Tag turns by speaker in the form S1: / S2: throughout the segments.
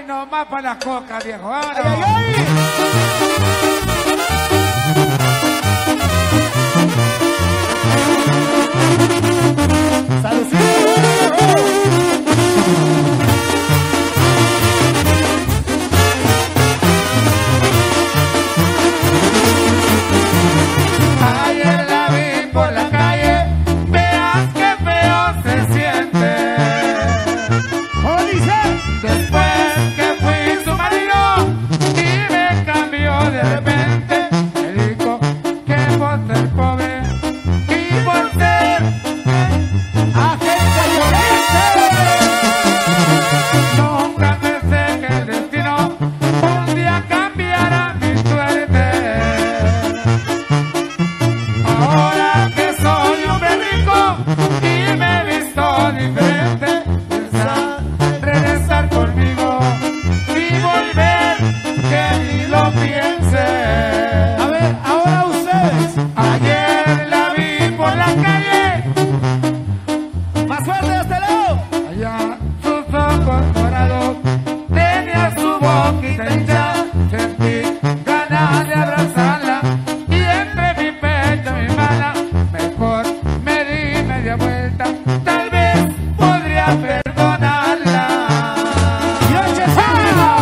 S1: Ay, no más para las cocas, viejo. Vámonos.
S2: ¡Ay, ay, ay! ¡Saludcita!
S1: Ayer la vi por la calle, veas qué feo se siente.
S2: ¿Cómo dice?
S1: Después que fui su marido y me cambió de repente, me dijo que por ser pobre y por ser
S2: ¡Agente Llorente!
S1: nunca pensé que el destino un día cambiara mi suerte. Ahora que soy hombre rico y me he visto diferente, piensa regresar conmigo y volver, que ni lo piense.
S2: A ver, ahora ustedes.
S1: Ayer la vi por la calle,
S2: ¡Más fuerte de este lado!
S1: allá sus ojos morados, tenía su boquita hinchada, sentí ganas de abrazarla y entre mi pecho y mi mano, mejor me di media vuelta, tal vez podría perdonarla.
S2: ¡Y ochecito!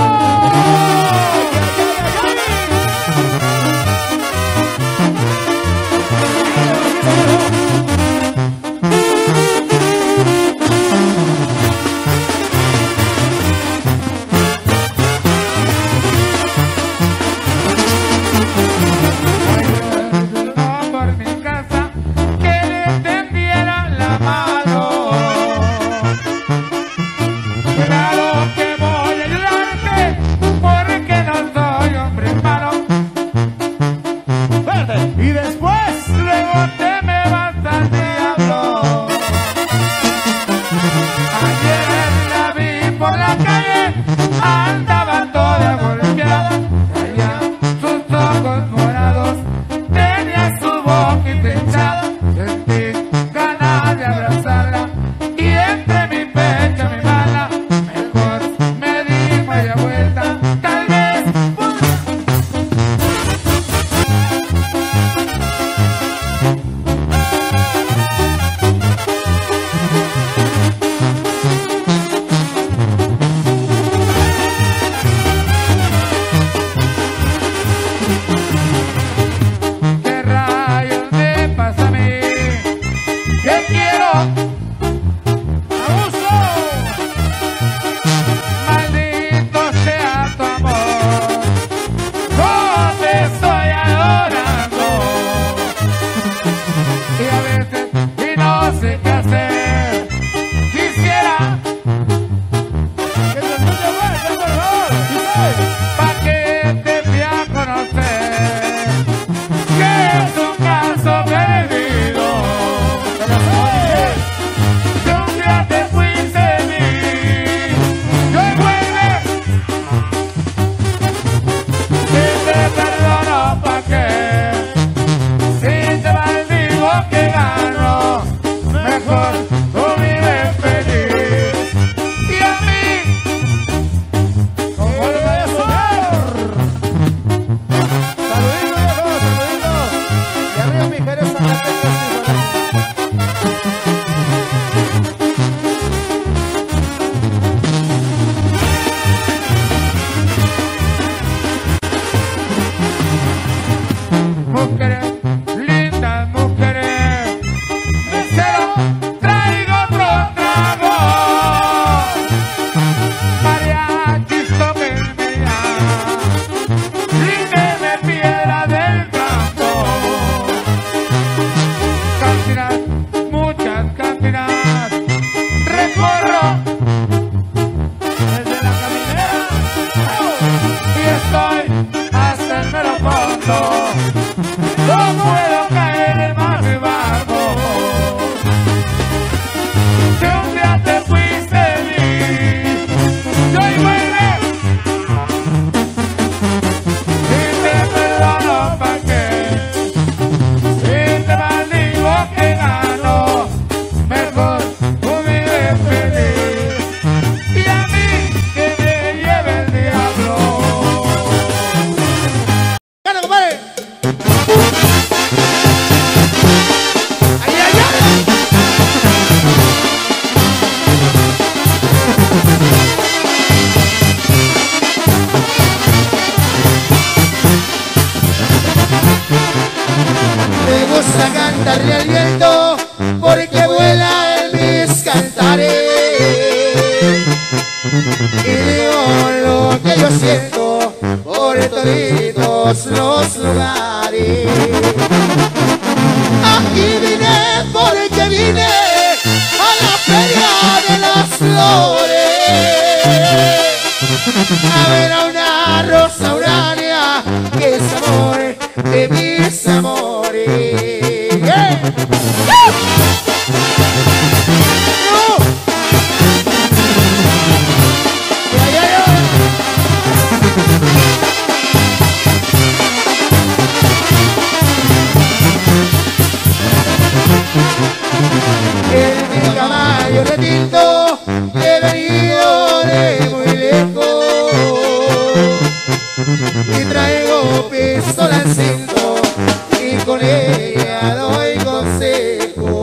S1: No por mi casa que le tendiera la mano. Claro que voy a ayudarte porque no soy hombre malo.
S2: ¡Fuerte! Y después.
S1: Luego te me vas al diablo. Ayer la vi por la calle, andaba toda golpeada, traía sus ojos morados, tenía su boquita hinchada, sentí ganas de abrazarla y entre mi pecho y mi mala, mejor me di media vuelta, tal vez
S3: y digo lo que yo siento por toditos los lugares. Aquí vine porque vine a la feria de las flores a ver a una rosa urania que es amor de mis amores. En mi caballo de tinto he venido de muy lejos y traigo pistola al cinto y con ella doy consejo.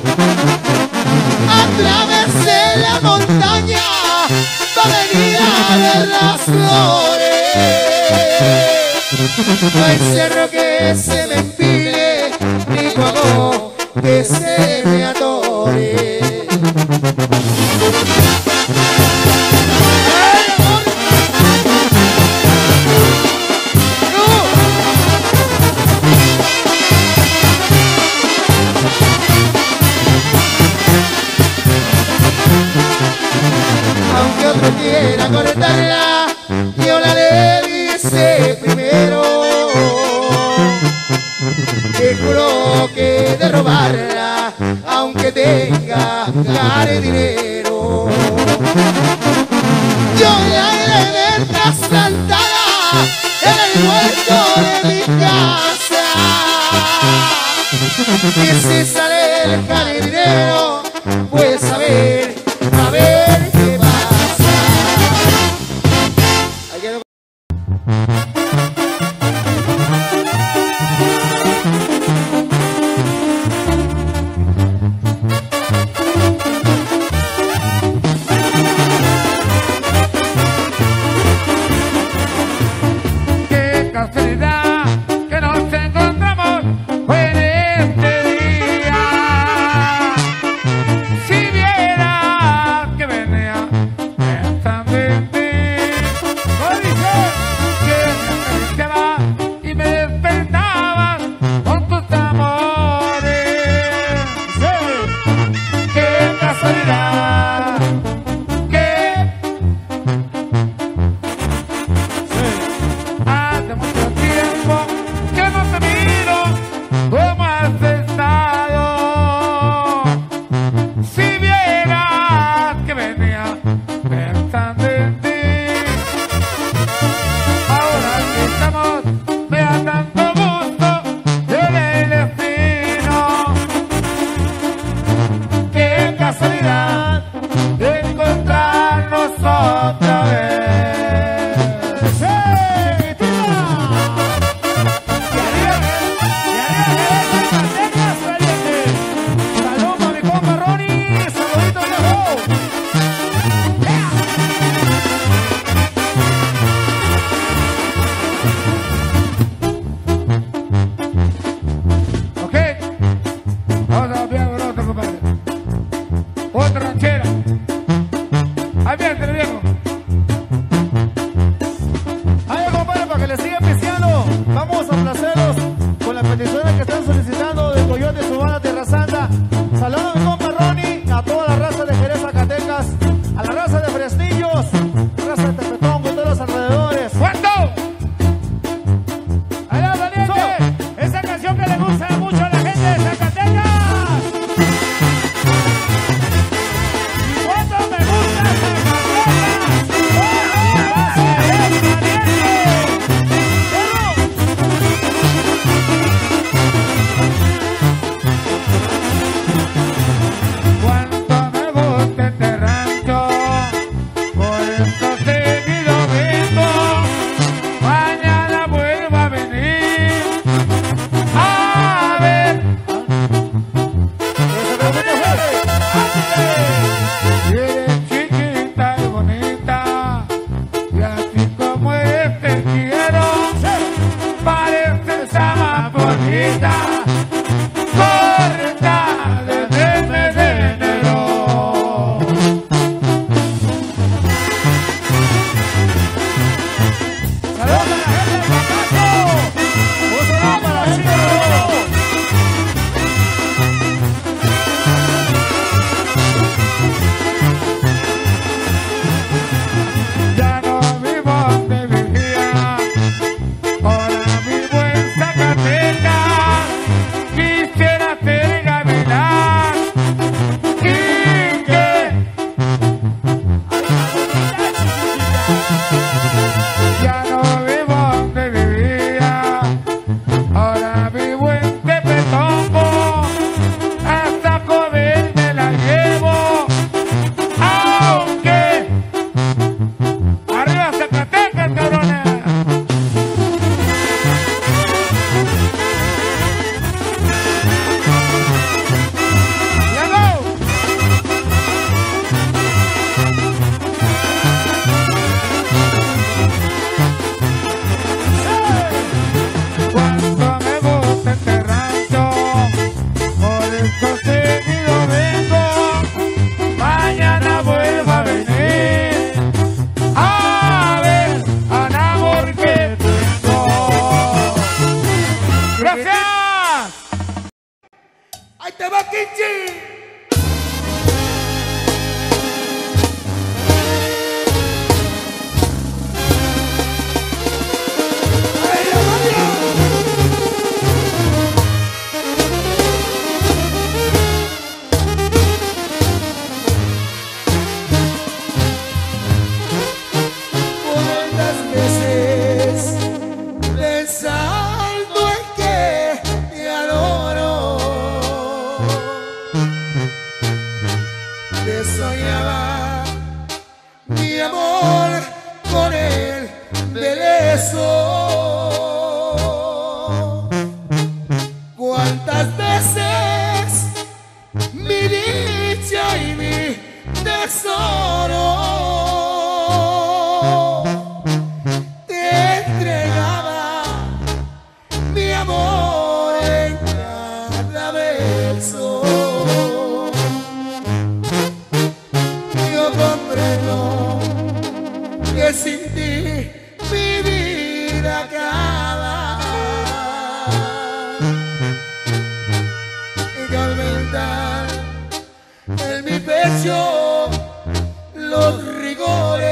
S3: Atravesé la montaña para venir a ver las flores. No hay cerro que se me empine ni como que se me atore. ¡Ay, amor! ¡No! Aunque otro quiera cortarla, yo la le hice primero. Te juro que de robarla, aunque tenga ganar dinero, yo la he de ver trasplantada en el huerto de mi casa. Y si sale el jardinero, pues a ver qué pasa.
S1: Qué casualidad que nos encontramos en este día. Si vieras que venía pensando en ti, que me acariciaba y me despertabas con tus amores. Qué casualidad que hace mucho tiempo que no te miro. ¿Cómo has estado? Si vieras que venía pensando en ti. Ahora que estamos, me da tanto gusto en el destino. Qué casualidad de encontrarnos otra vez.
S2: Salud para mi compa Ronnie, saludito viejo.
S1: Ok, vamos a ver otro, compadre. Otra ranchera. Ahí viene el viejo.
S2: Ay, compadre, para que le sigan pisteando, vamos a placerlos con las peticiones que están solicitando de Coyote, Subana, Tierra Santa. Saludos a mi compa Ronnie, a toda la raza de Jerez, Zacatecas, a la raza de Fresnillos, raza de Tepetongo y todos los alrededores.
S1: ¿Cuánto?
S2: ¡Allá, Daniel! Esa canción que le gusta mucho a la gente de Zacatecas. ¿Y cuánto me gusta Zacatecas? ¡Oh, va a ser el valiente!
S1: Cuánto me gusta este rancho, por
S3: amor con el belezo. Cuántas veces mi dicha y mi tesoro te entregaba mi amor en cada beso. Yo comprendo que sin ti mi vida acaba y que aumentar en mi pecho los rigores.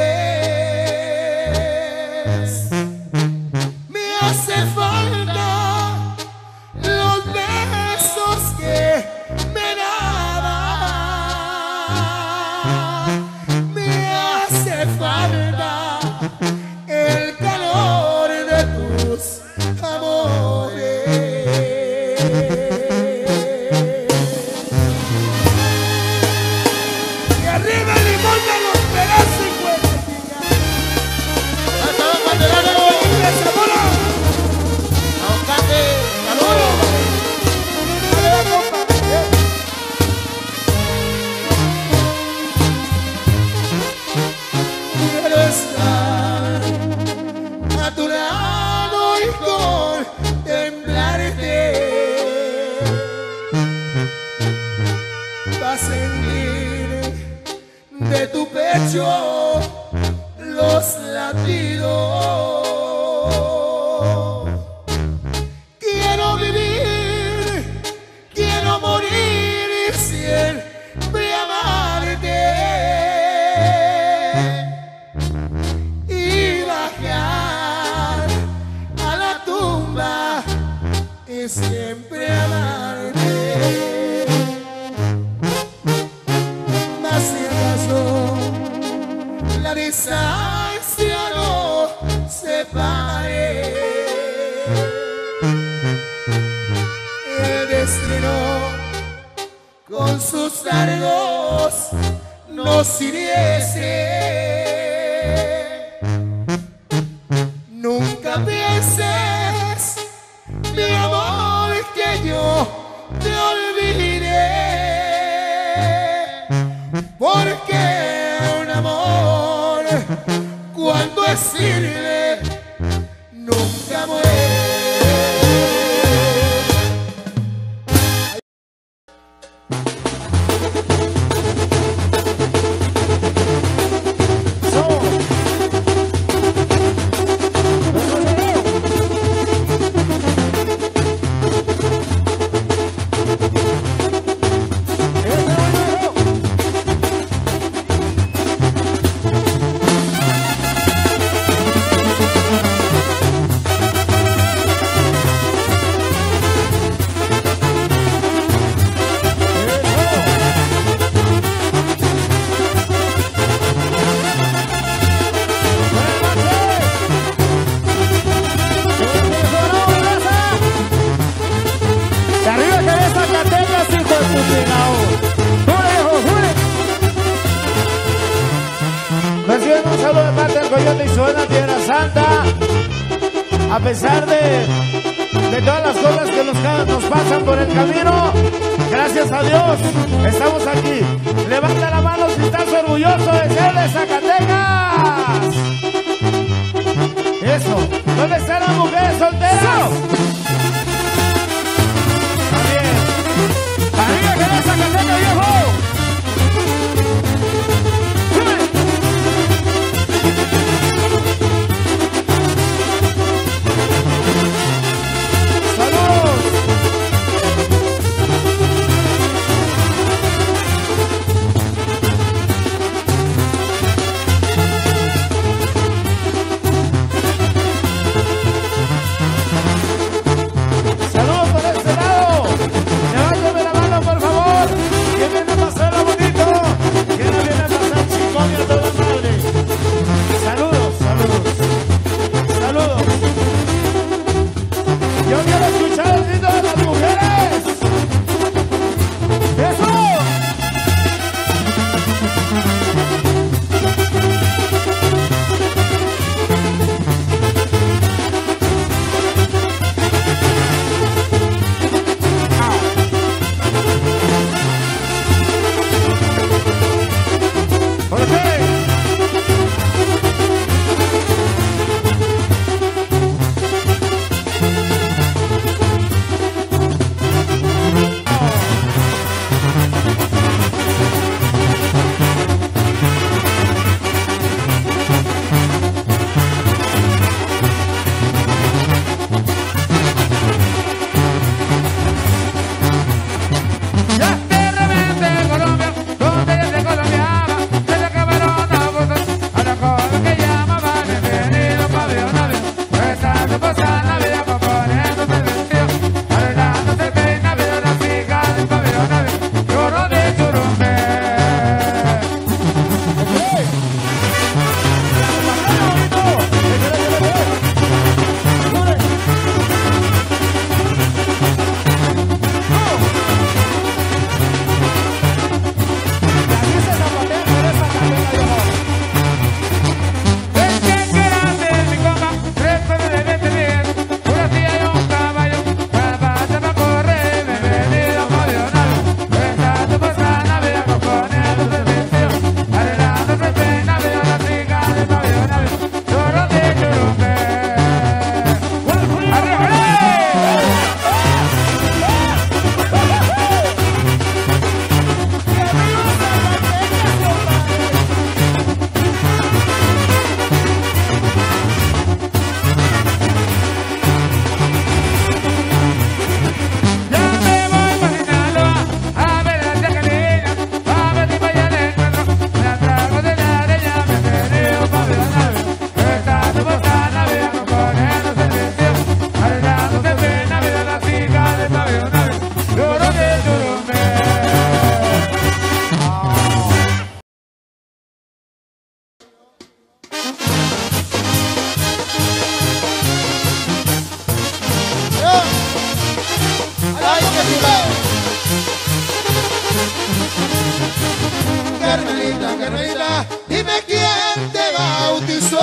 S3: Me hace falta los besos que me daban. Me hace falta el calor de tus amores. Y arriba el limón de los pedazos y huevotillas. ¡Hasta los banderones! ¡Esa bola! ¡Aguacate! ¡Saludos! ¡Dale, compa! Quiero estar a tu lado y contemplarte, para sentir de tu pecho los latidos. Quiero vivir, quiero morir y siempre amarte y bajar a la tumba y siempre amarte. Mas si acaso la distancia no separe, el destino con sus dardos nos hiriese. Nunca pienses, mi amor, que yo te olvidé, porque un amor cuando es firme nunca muere.
S2: Reciben un saludo de parte del Coyote y Suena Tierra Santa. A pesar de todas las cosas que nos pasan por el camino, gracias a Dios estamos aquí. Levanta la mano si estás orgulloso de ser de Zacatecas. Eso. ¿Dónde están las mujeres solteras? También. ¡Arriba que de Zacatecas, viejo!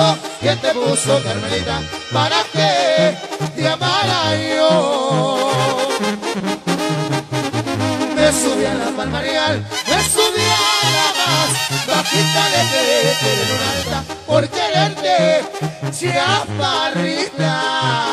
S3: puso? ¿Quién te puso, Carmelita, para que te amara yo? Me subí a la palmarial, me subí a la más bajita de querer una alta por quererte, chaparrita.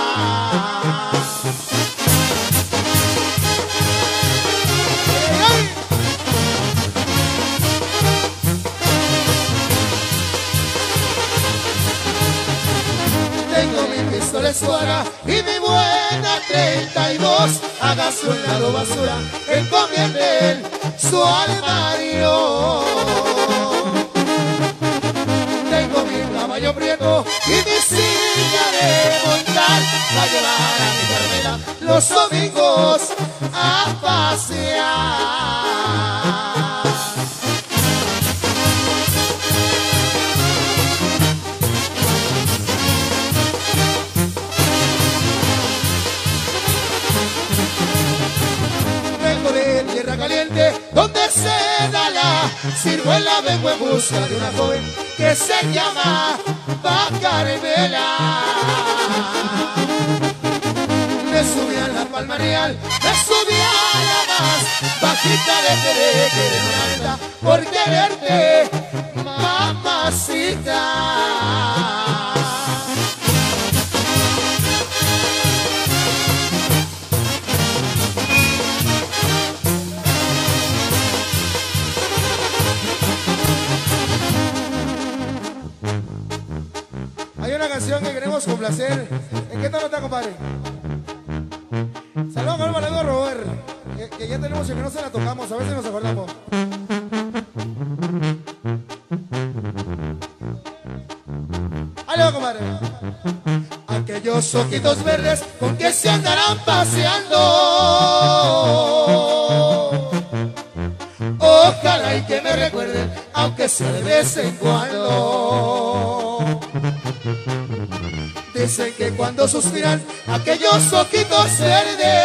S3: Tengo mi pistola escuadra y mi buena 32. Haga su lado basura, encomiende en su armario. Tengo mi caballo prieto y mi silla de montar para llevar a mi Carmela los domingos a pasear. Tierra caliente, donde se da la ciruela, vengo en busca de una joven que se llama Carmela. Me subí a la palma real, me subí a la más bajita de querer una alta por quererte, mamacita.
S2: Hay una canción que queremos complacer. ¿En qué tono está, compadre? Saludos con el valedor Robert, que ya tenemos y que no se la tocamos, a veces nos acordamos. Ahí le va, compadre.
S3: Aquellos ojitos verdes con que se andarán paseando, ojalá y que me recuerden, aunque sea de vez en cuando. Dicen que cuando suspiran aquellos ojitos verdes,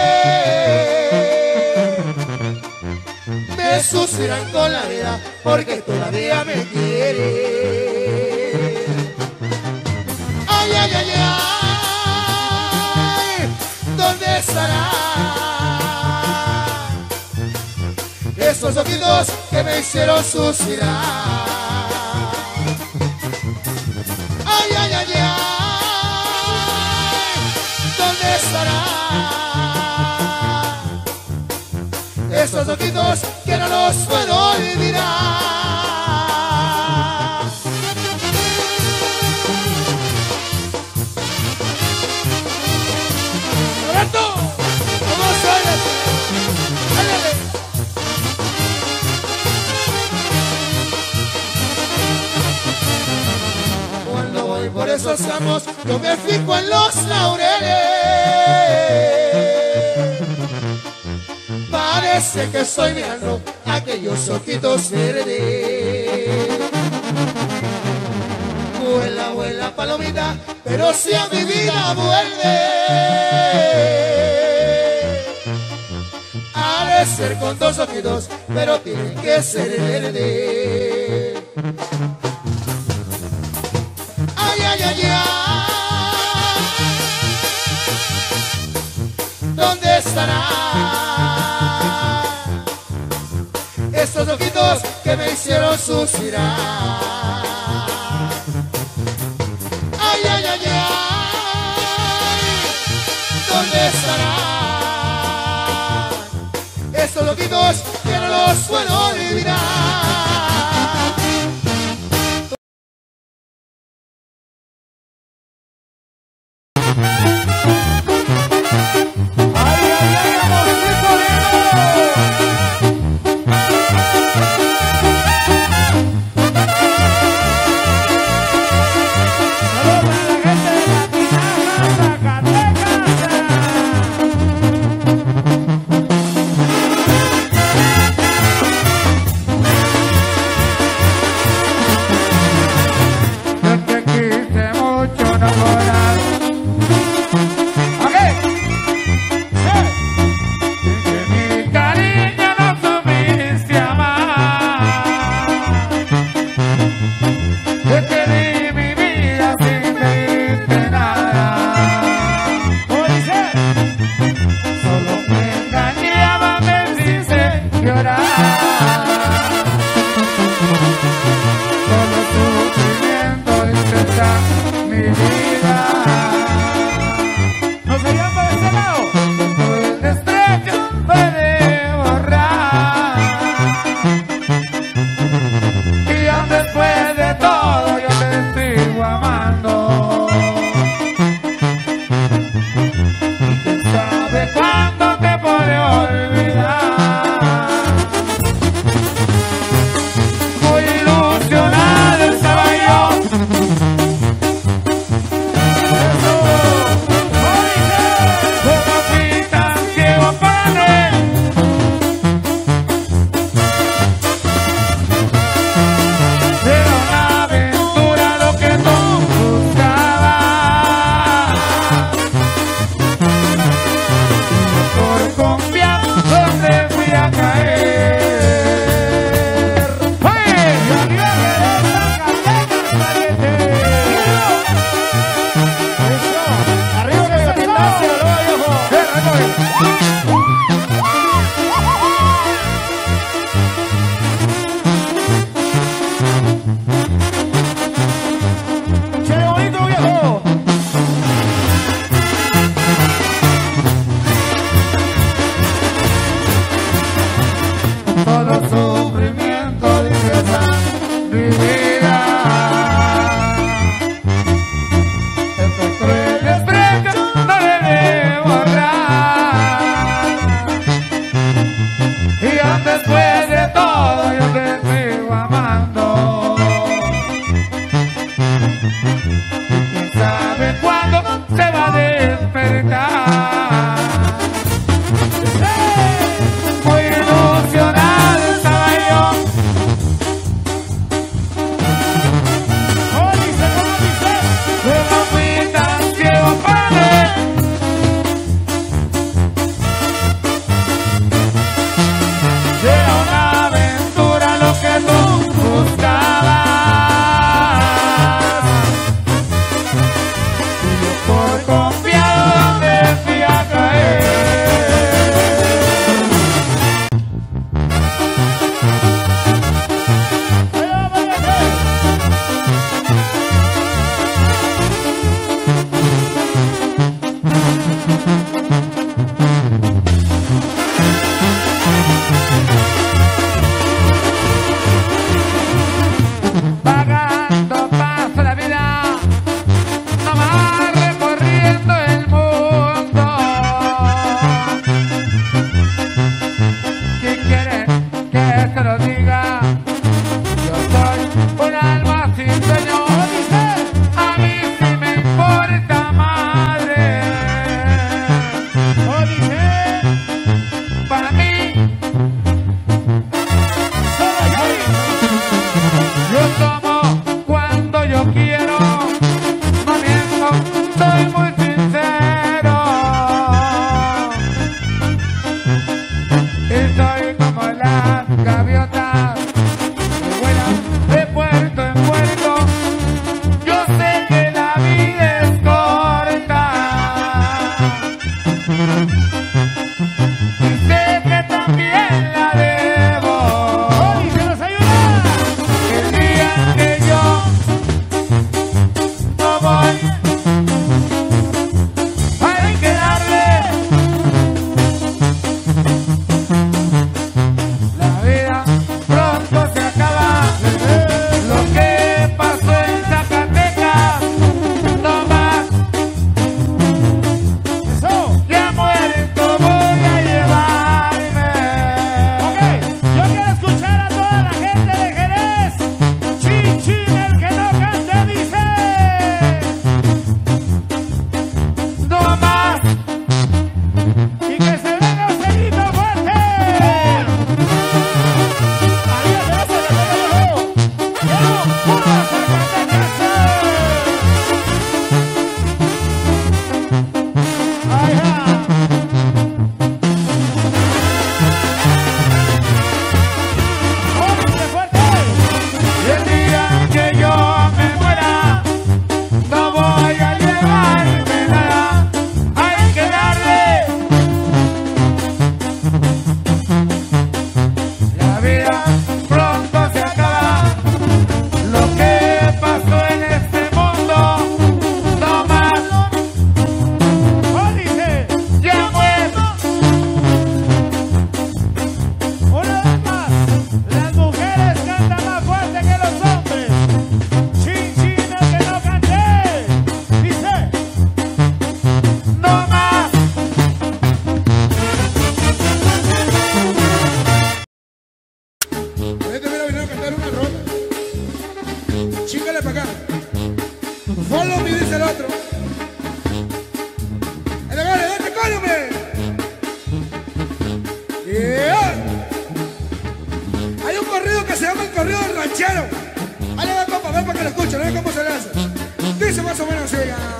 S3: me suspiran con la vida porque todavía me quiere. Ay, ay, ay, ay, ¿dónde estarán esos ojitos que me hicieron suspirar? Ay, ay, ay, ay, ¿dónde estarán esos ojitos que no los puedo olvidar? ¡Roberto! ¿Cómo suena? ¡Ándale! Cuando voy por esos campos, yo me fijo en los laureles. Parece que estoy mirando aquellos ojitos verdes. Vuela, vuela, palomita, pero si a mi vida vuelve, ha de ser con dos ojitos, pero tienen que ser verdes. Ay, ay, ay, ay, ¿dónde estarán esos ojitos que me hicieron suspirar? Ay, ay, ay, ay, ¿dónde estarán esos ojitos que no los puedo olvidar?
S1: ¿Quién sabe cuándo se va a despertar? Muy ilusionado estaba yo.
S2: ¿Cómo dice? ¿Cómo dice?
S1: Pero fui tan ciego para ver. Era una aventura lo que tú buscabas. Y yo por confiado donde fui a caer. Vagando paso la vida, nomás recorriendo el mundo. ¿Quién quiere que se lo diga? Yo soy un alma sin dueño. A mí sí me importa madre. Para mí yo tomo cuando yo quiero, no miento, soy muy sincero. Y soy como las gaviotas que vuelan de puerto en puerto. Yo sé que la vida es corta. Y sé que también la debo. El día que yo no voy, hay que darle. La vida pronto se acaba. Lo que pasó en Zacatecas, no más. Ya muerto voy a llevarme.
S2: Yo quiero escuchar a toda la gente de Jerez. Chin, chin, el que no cante dice.
S1: No más.
S2: Y que se venga un seguito fuerte. Arriba de eso, de todo. Quiero pura Zacatecas. Ahí va. ¡Órense fuerte!
S1: Y el día que yo me muera, no voy a llevarme nada. Hay que darle. La vida pronto se acaba. Lo que pasó en este mundo, no más.
S2: ¡Órense!
S1: Ya muerto.
S2: Una vez más, las mujeres cantan más fuerte que los hombres. Chin, chin, el que no cante. Dice.
S1: No más.
S3: Este mira, vinieron a cantar una rola. Chíngale para acá. Follow me, dice el otro. ¡Dale, dale, cóllame! Yeah. Hay un corrido que se llama el corrido del ranchero. Ahí le va, compa, ven para que lo escuchen, ven cómo se le hace. Dice más o menos así.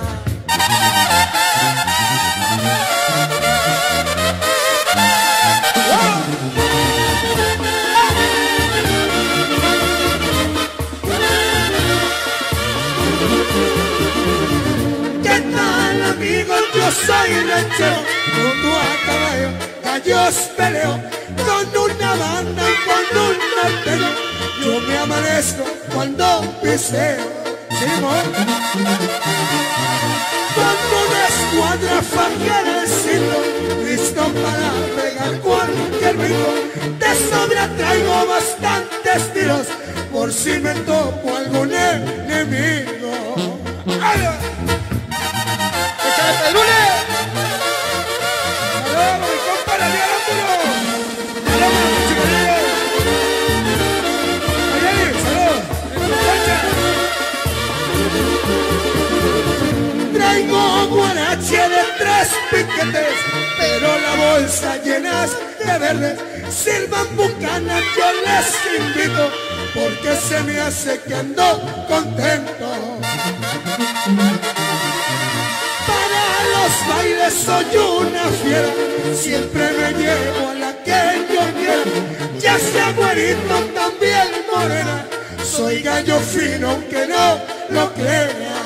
S3: ¿Qué tal, amigos? Yo soy el ranchero, junto a caballo, gallos peleo, con una banda y con un norteño. Yo me amanezco cuando piseo, ¿sí, amor? Con una escuadra fajera al cinto, listo para pegar cualquier brinco. De sobra traigo bastantes tiros, por si me topo algún enemigo. ¡Ay! ¡Échale, Pedrule! ¡Saludos, mi compa, la Liga Lámpuro! ¡Saludos, mi chicolillo! ¡Ayeli, saludos! ¡En la plancha! tiene 3 piquetes, pero la bolsa llenas de verdes. Sirvan bucanas, yo les invito, porque se me hace que ando contento. Para los bailes soy una fiera, siempre me llevo a la que yo quiero. Ya sea güerito, también morena, soy gallo fino aunque no lo crea.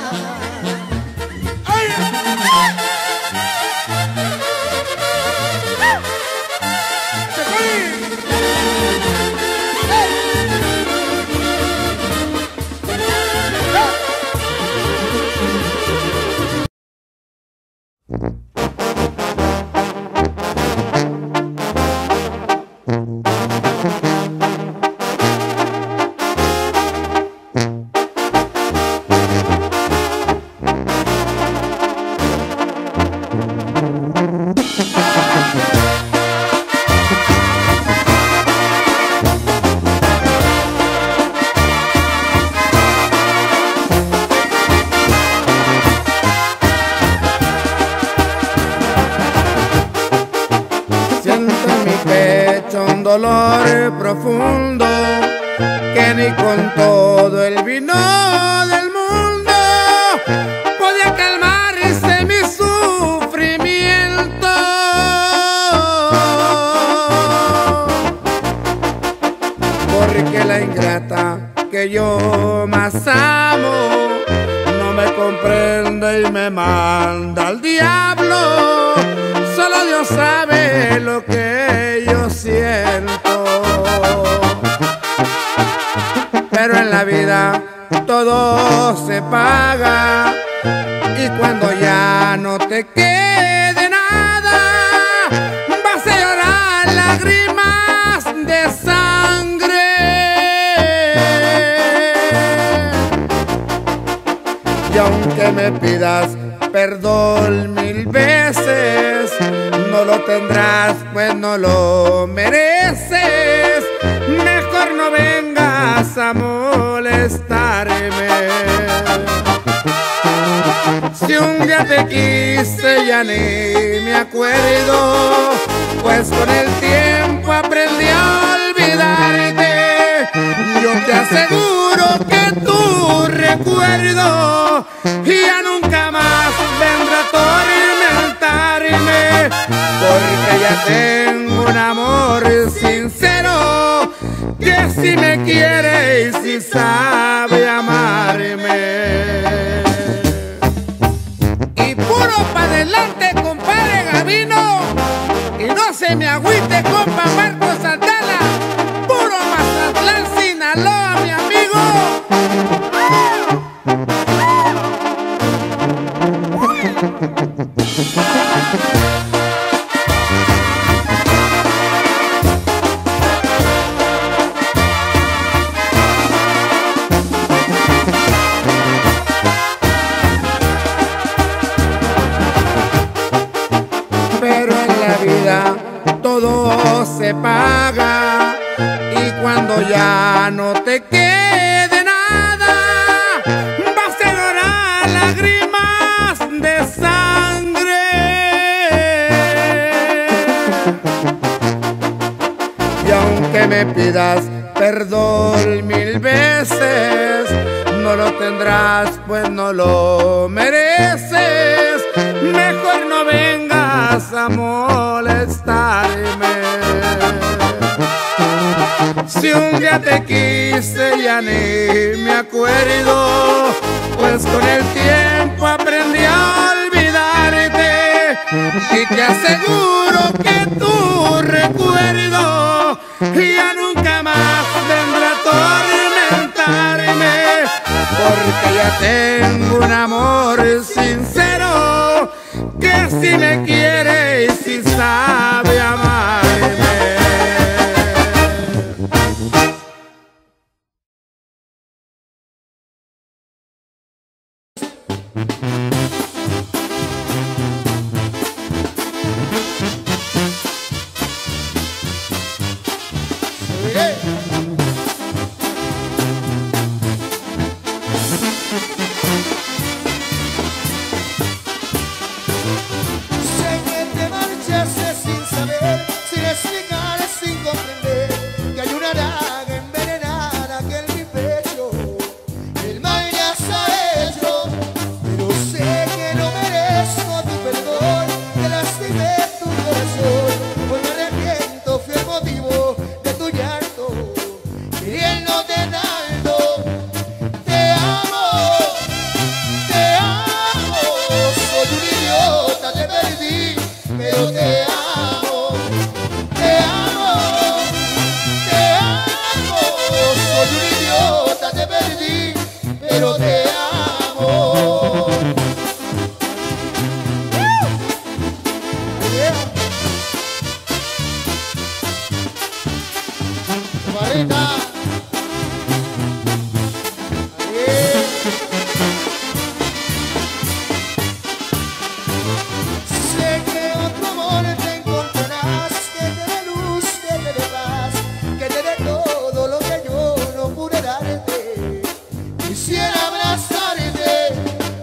S4: Dolor profundo que ni con todo el vino del mundo podía calmarse mi sufrimiento. Porque la ingrata que yo más amo no me comprende y me manda al diablo. Solo Dios sabe lo que yo siento. Pero en la vida todo se paga, y cuando ya no te quede nada, vas a llorar lágrimas de sangre. Y aunque me pidas perdón 1000 veces, no lo tendrás, pues no lo mereces. Mejor no vengas a molestarme. Si un día te quise ya ni me acuerdo, pues con el tiempo aprendí a olvidarte. Yo te aseguro que tu recuerdo ya nunca más vendrá a atormentarme, porque ya tengo un amor sincero que si me quiere y si sabe amarme. Y puro pa' adelante, compadre Gavino, y no se me agüite, compa Marcos Santana. Puro Mazatlán, Sinaloa, mi amigo. Pero en la vida todo se paga, y cuando ya no te quede nada, vas a llorar lágrimas de sangre. Y aunque me pidas perdón 1000 veces, no lo tendrás, pues no lo mereces. Mejor no vengas a molestarme. Si un día te quise ya ni me acuerdo, pues con el tiempo aprendí a olvidarte. Y te aseguro que tu recuerdo ya nunca más vendrá a atormentarme, porque ya tengo un amor sincero que si me quiere y si sabe amarme.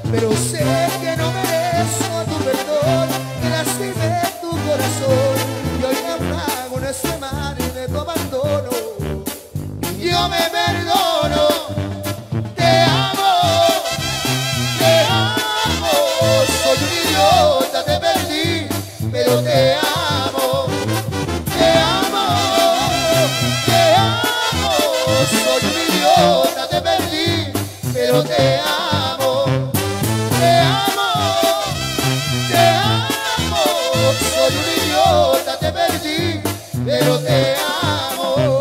S3: pero sé que no merezco tu perdón, que lastimé tu corazón y hoy naufrago en este mar de tu abandono. Yo me perdono, te amo, soy un idiota, te perdí, pero te amo, soy un idiota, te perdí, pero te amo, soy un idiota, te perdí, pero te amo.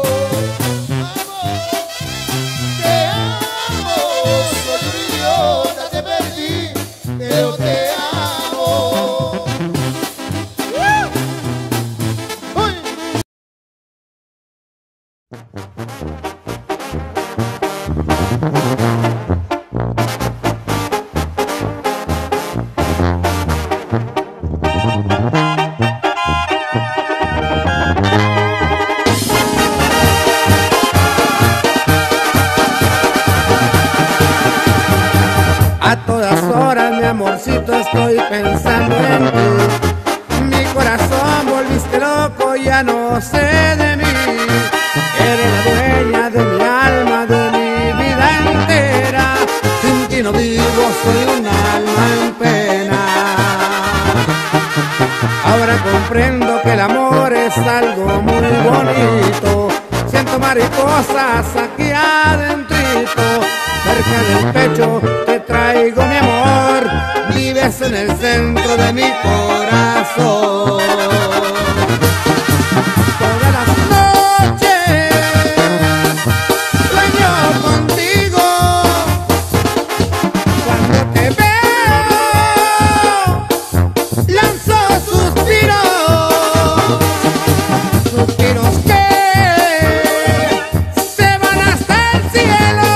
S3: Pero te amo.
S4: A todas horas, mi amorcito, estoy pensando en ti. Mi corazón volviste loco, ya no sé de mí. Eres la dueña de mi alma, de mi vida entera. Sin ti no vivo, soy un alma en pena. Ahora comprendo que el amor es algo muy bonito. Siento mariposas aquí adentrito. Cerca del pecho te traigo mi amor, vives en el centro de mi corazón. Todas las noches sueño contigo, cuando te veo lanzo suspiros, suspiros que se van hasta el cielo.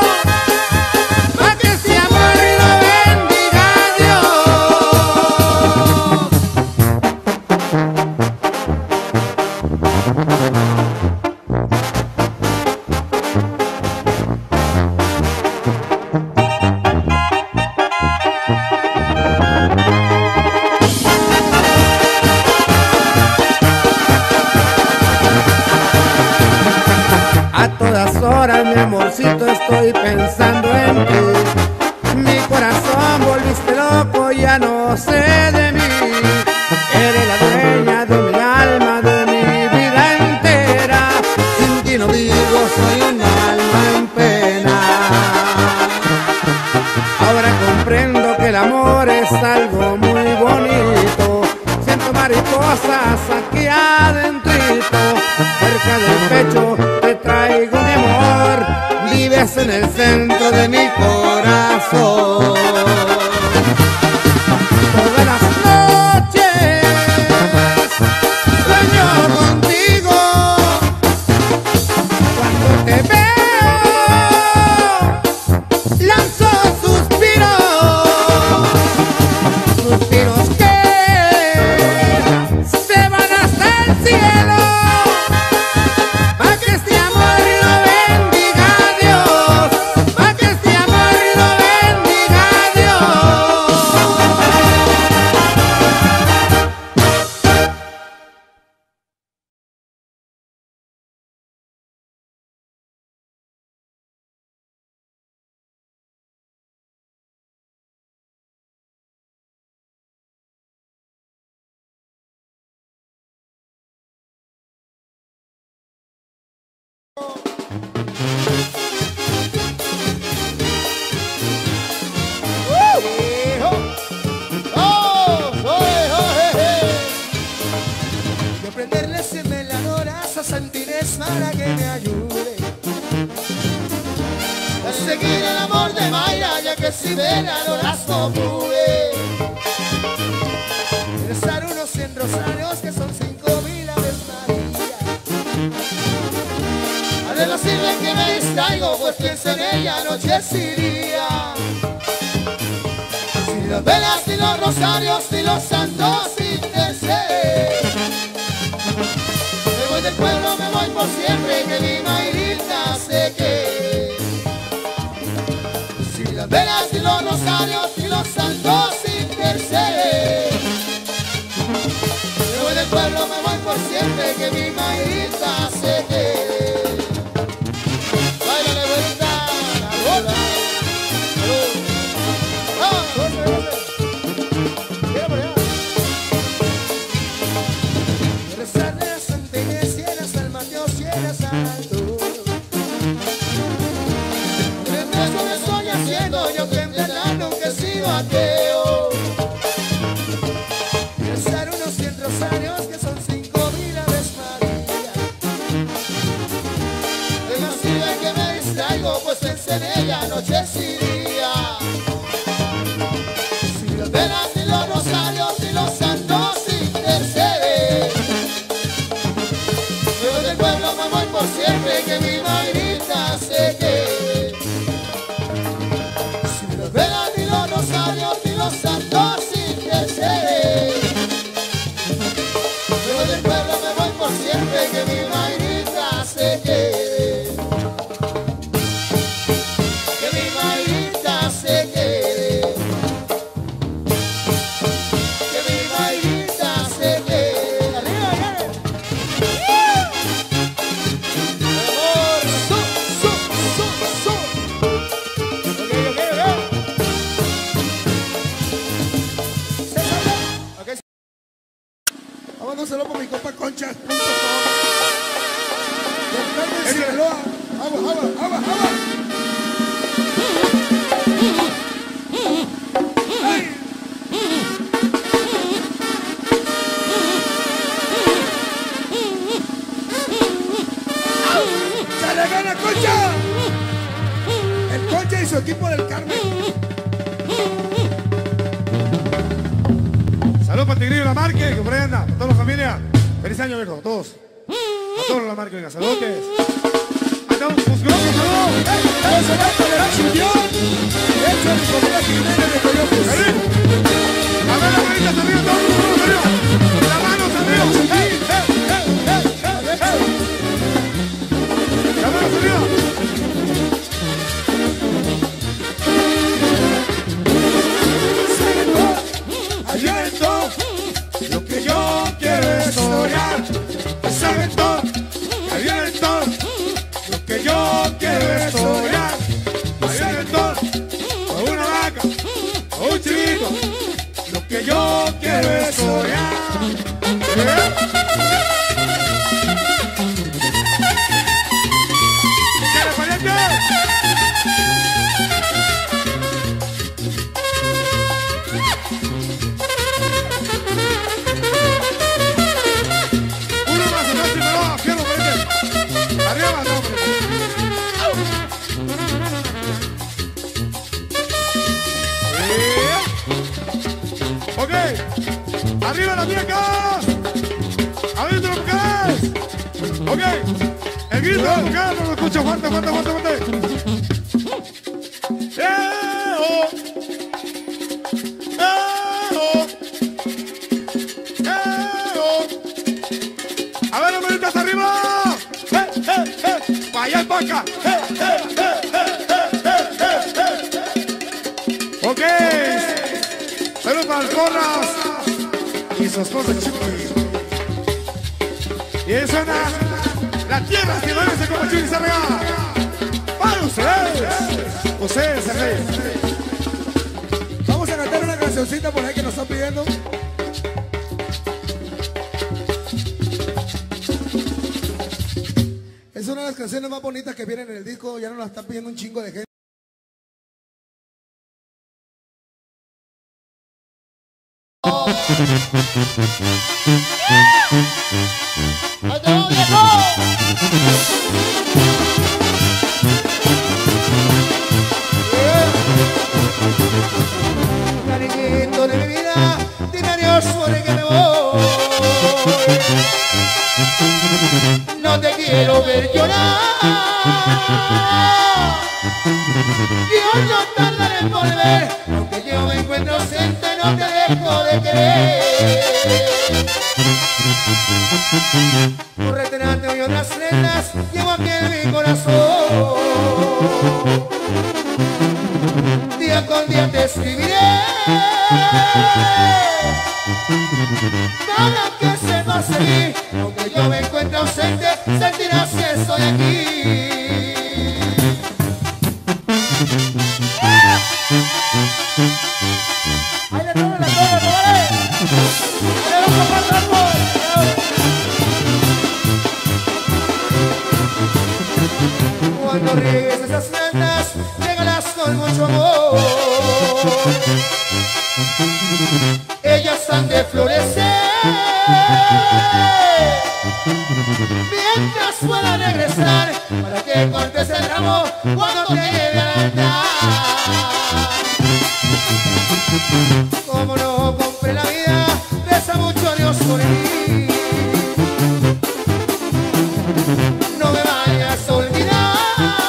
S4: A todas horas, mi amorcito, estoy pensando en ti. Mi corazón volviste loco, ya no sé de mí. Eres la dueña de mi alma, de mi vida entera. Sin ti no vivo, soy un alma en pena. Ahora comprendo que el amor es algo muy bonito. Siento mariposas aquí adentrito. Cerca del pecho te traigo mi amor, vives en el centro de mi corazón. Todas las noches sueño contigo, cuando te veo lanzo suspiros, suspiros que se van hasta el cielo.
S3: Yo prenderle siempre la noraza a Santines para que me ayude a seguir el amor de Mayra, ya que si me la noras no pude rezar unos 100 rosarios que son 5000 Aves María. A de la sirve que me distraigo, pues pienso en ella noches y días. Ni las velas, ni los rosarios, ni los santos intereses. Me voy del pueblo, me voy por siempre, que mi Mayrita sé que. Si las velas, ni los rosarios, ni los que mi Mayrita se quede. Báilale vuelta la rola. Yo que en verdad nunca he sido ateo. Quiero ser unos 100 rosarios que son 5000 Aves María. Demasiado es que me distraigo, pues pensé en ella noches y días. Si las velas ni los rosarios ni los santos interceden, yo del pueblo me voy por siempre, que mi Mayrita se quede. Velas ni los rosarios ni los santos interceden, yo del pueblo me voy por siempre, que mi Mayrita se quede. Que mi Mayrita se quede. Que mi Mayrita se quede. ¡Arriba, ya!
S5: Vámonoselo por mi compa Concha. Vamos, vamos, vamos, vamos. ¡Se le gana Concha! El Concha y su equipo del Carmen.
S2: Saludos para Tigrillo Lamarque, que por ahí anda, para toda la familia. Feliz año, viejo, a todos. A todos los Lamarque, venga, saludos. Andamos, pues gracias, saludos.
S5: ¡Eso va para la chimpión! ¡Hecho de comida Jiménez de Coyotes!
S2: A ver, las manitas arriba, todos los manos arriba. Las manos arriba. Las manos arriba. Aliento, lo que yo quiero es soñar. Es aliento, aliento, lo que yo quiero es soñar. Aliento, o una vaca, o un chivito, lo que yo quiero es soñar. ¡Dale, pariente! Ok, arriba las viejas, adentro las mujeres. Ok, el grito de las mujeres no lo escucho, fuerte, fuerte, fuerte, fuerte. A ver, las manitas arriba. Vaya el vaca. Ok. Saludos para el Corras y su esposa Chuy. Y ahí suena la tierra que merece como Chuy se regala. Para ustedes. Ustedes se ríen.
S5: Vamos a cantar una cancioncita por ahí que nos están pidiendo. Es una de las canciones más bonitas que vienen en el disco. Ya nos la están pidiendo un chingo de gente.
S3: ¡Adiós, viejo! Cariñito de mi vida, dime adiós porque me voy. No te quiero ver llorar. Yo no tardaré en volver, aunque yo me encuentro ausente, no te dejo de querer. Tu retrato y otras letras llevo aquí en mi corazón. Día con día te escribiré para que sepas seguir, aunque si yo me encuentro ausente, sentirás que estoy aquí. ¡Ahí le toman la cola, vale! Cuando riegues esas plantas, regalas con mucho amor. Ellas han de florecer mientras pueda regresar para que cortes el ramo cuando te lleve al altar. Como no compré la vida, reza mucho a Dios por mí. No me vayas a olvidar.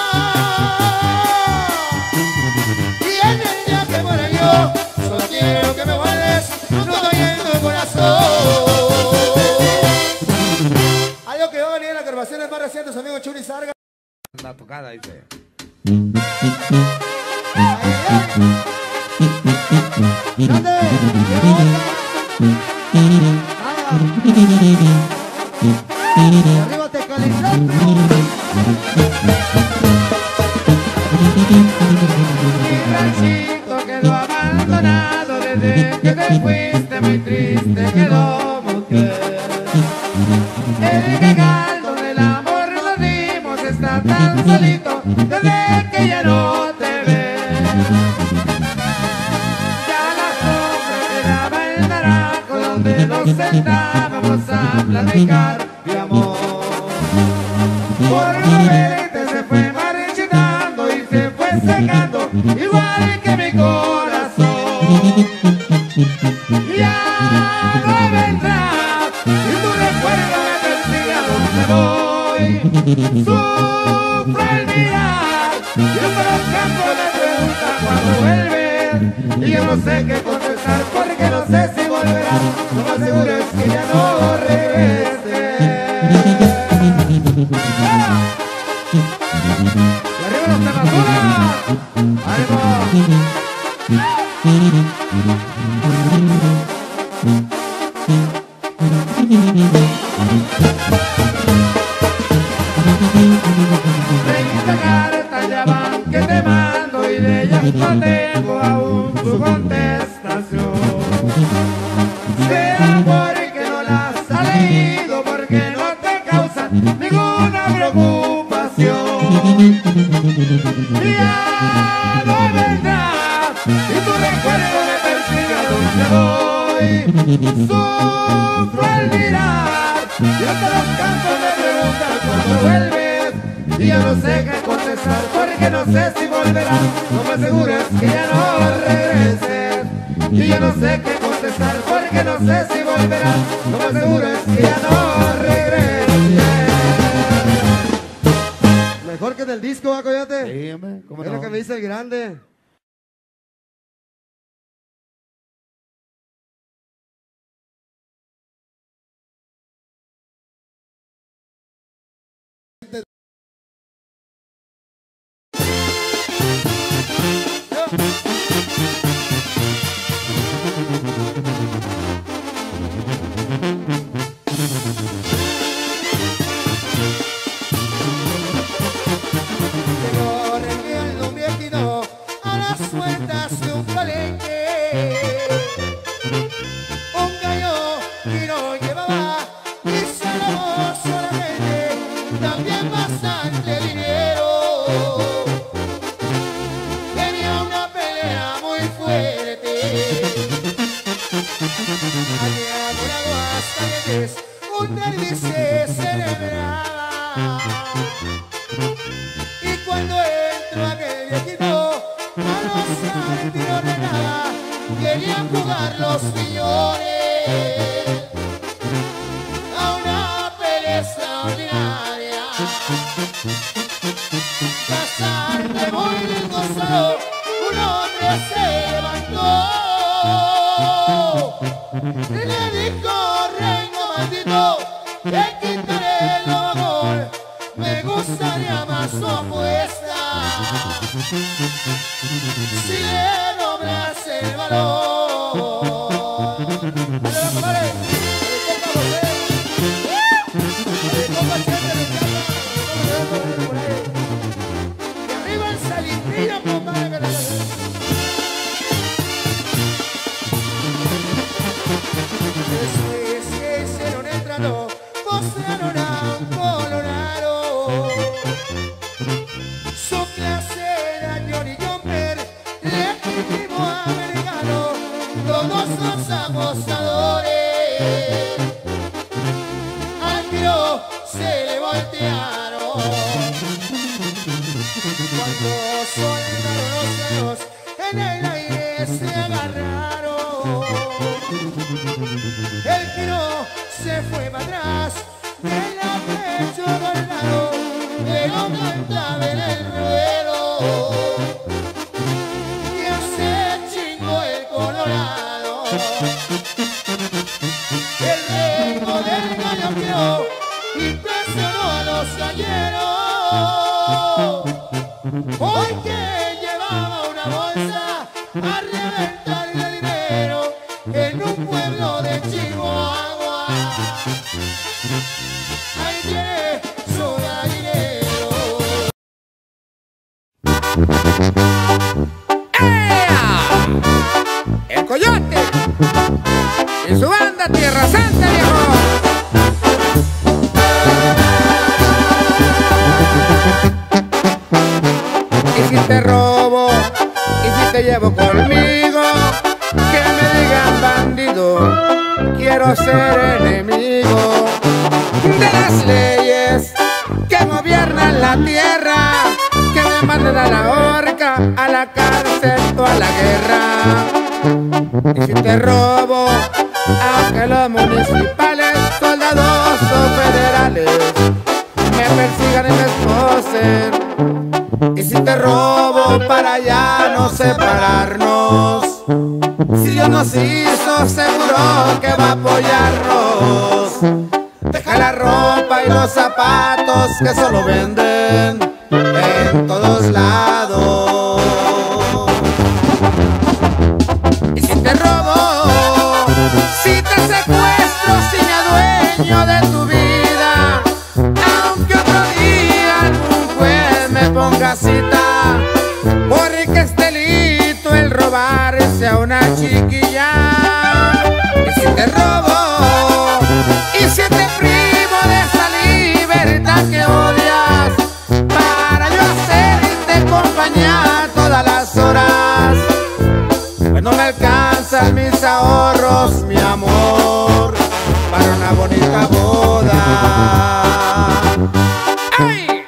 S3: Y en el día que muera yo, solo quiero que me guardes todo en tu corazón. Algo que va a venir en las grabaciones más recientes, amigo Chuli Sarga.
S4: La tocada, dice.
S2: ¡Grande! ¡Y arriba te calentando!
S1: Mi ranchito quedó abandonado desde que te fuiste, muy triste quedó mujer. El cagal donde el amor nos dimos está tan solito desde que ya no te ve. Ya la sombra quedaba el naranjo donde nos sentábamos a platicar de amor. Por no verte se fue marchitando y se fue secando igual que mi corazón. Ya no vendrás y tu recuerdo me persigue a donde voy. Sufro al mirar y hasta los campos me preguntan cuándo vuelves. Y yo no sé qué contestar porque no sé si volverás. Lo más seguro es que ya no regreses. ¡Y arriba los tematuras! Esta carta ya van que te mando y de ella no tengo aún tu contestación. Será porque no las has leído, porque no te causan ninguna preocupación. Ya no vendrás y tu recuerdo me persigue a donde voy. Sufro al mirar y hasta los campos me preguntan cuándo vuelves. Y yo no sé qué contestar porque no sé si volverás. No me aseguras que ya no regreses. Y yo no sé qué contestar porque no sé si volverás. No me aseguras que ya no regreses.
S2: Mejor que en el disco, ¿va, Coyote?
S3: Sí, hombre, ¿cómo
S2: Es
S3: no?
S2: lo que me dice el grande.
S3: Llegó rendiendo un viejito a las puertas de un palenque. Un gallo que no llevaba y se robó solamente también bastante dinero. Tenía una pelea muy fuerte. Había volado hasta Leyes, un derbi se celebraba. Y cuando entró aquel viejito, a no saber de nada, querían jugar los millones a una pelea extraordinaria. Más tarde, muy gozado, un hombre se levantó. Le dijo: reino maldito, te quitaré el amor. Me gustaría más su apuesta. Si le doblas el valor. ¡Vale, compadre! ¡Le toca a usted! todos los acosadores al tiro se le voltearon. Cuando soltaron los dedos en el aire se agarraron. El tiro se fue para atrás, el pecho colgado, pero cantaba en el ruedo. El ritmo del gallo impresionó a los galleros. Hoy que llevaba una bolsa a reventar de dinero en un pueblo de Chihuahua. Ahí tiene su gallinero.
S4: El Coyote y su banda Tierra Santa, viejo. Y si te robo, y si te llevo conmigo, que me digan bandido, quiero ser enemigo de las leyes que gobiernan la tierra, que me manden a la horca, a la cárcel o a la guerra. Y si te robo, aunque los municipales, soldados o federales me persigan y me esposen. Y si te robo para ya no separarnos, si Dios nos hizo seguro que va a apoyarnos. Deja la ropa y los zapatos que solo venden en todos lados. Y si te robo, si te secuestro, si me adueño de tu vida, aunque otro día algún juez me ponga cita, porque es delito el robarse a una chiquilla. Y si te robo, y si te privo de esa libertad que odias, para yo hacerte compañía todas las horas, pues no me alcanzan mis ahorros, mi amor, para una bonita boda. ¡Ay!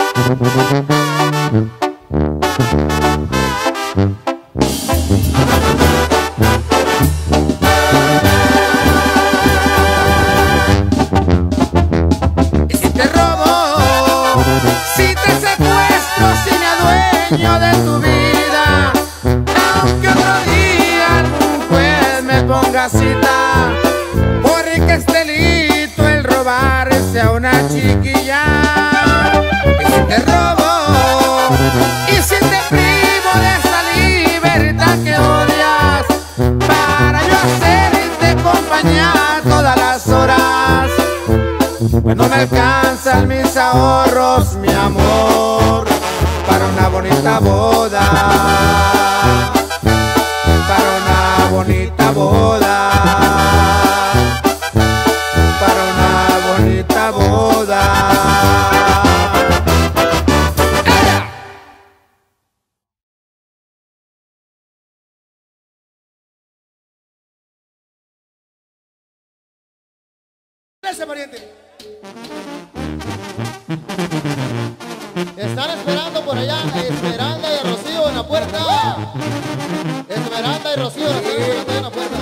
S4: Y si te robo, si te secuestro, si me adueño de tu vida, aunque otro día algún juez me ponga cita, porque es delito el robarse a una chiquilla. Y si te robo, y si te privo de esa libertad que odias, para yo hacerte compañía todas las horas, pues no me alcanzan mis ahorros, mi amor, para una bonita boda, para una bonita boda, para una bonita boda.
S3: Ese pariente. Están esperando por allá Esmeralda y Rocío en la puerta. Esmeralda y Rocío están esperando en la puerta.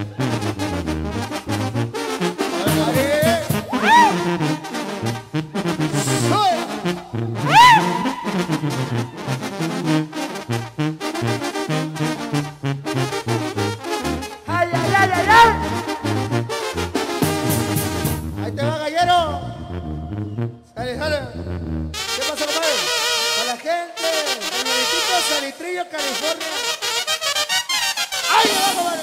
S1: ¡Ay, ay, ay, ay, ay!
S3: Ahí te va, gallero. Sale, sale. ¿Qué pasa, compadre? A la gente del municipio Salitrillo, California. ¡Ay, me va, compadre!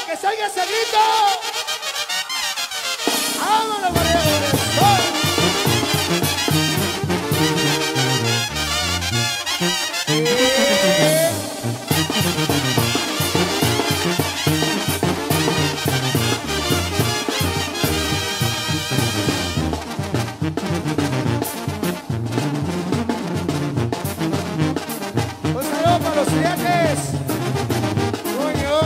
S2: que se oiga ese grito. ¡Vámonos, María! Un saludo para los viajes. Coño.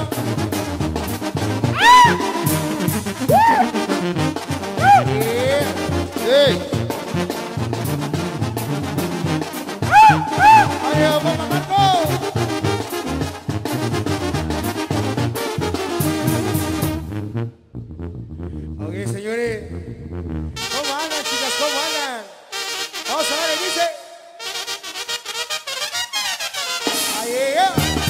S2: Adiós, papá Marco. Ok, señores. ¿Cómo andan, chicas? ¿Cómo andan? Vamos a ver, dice. Ahí llega.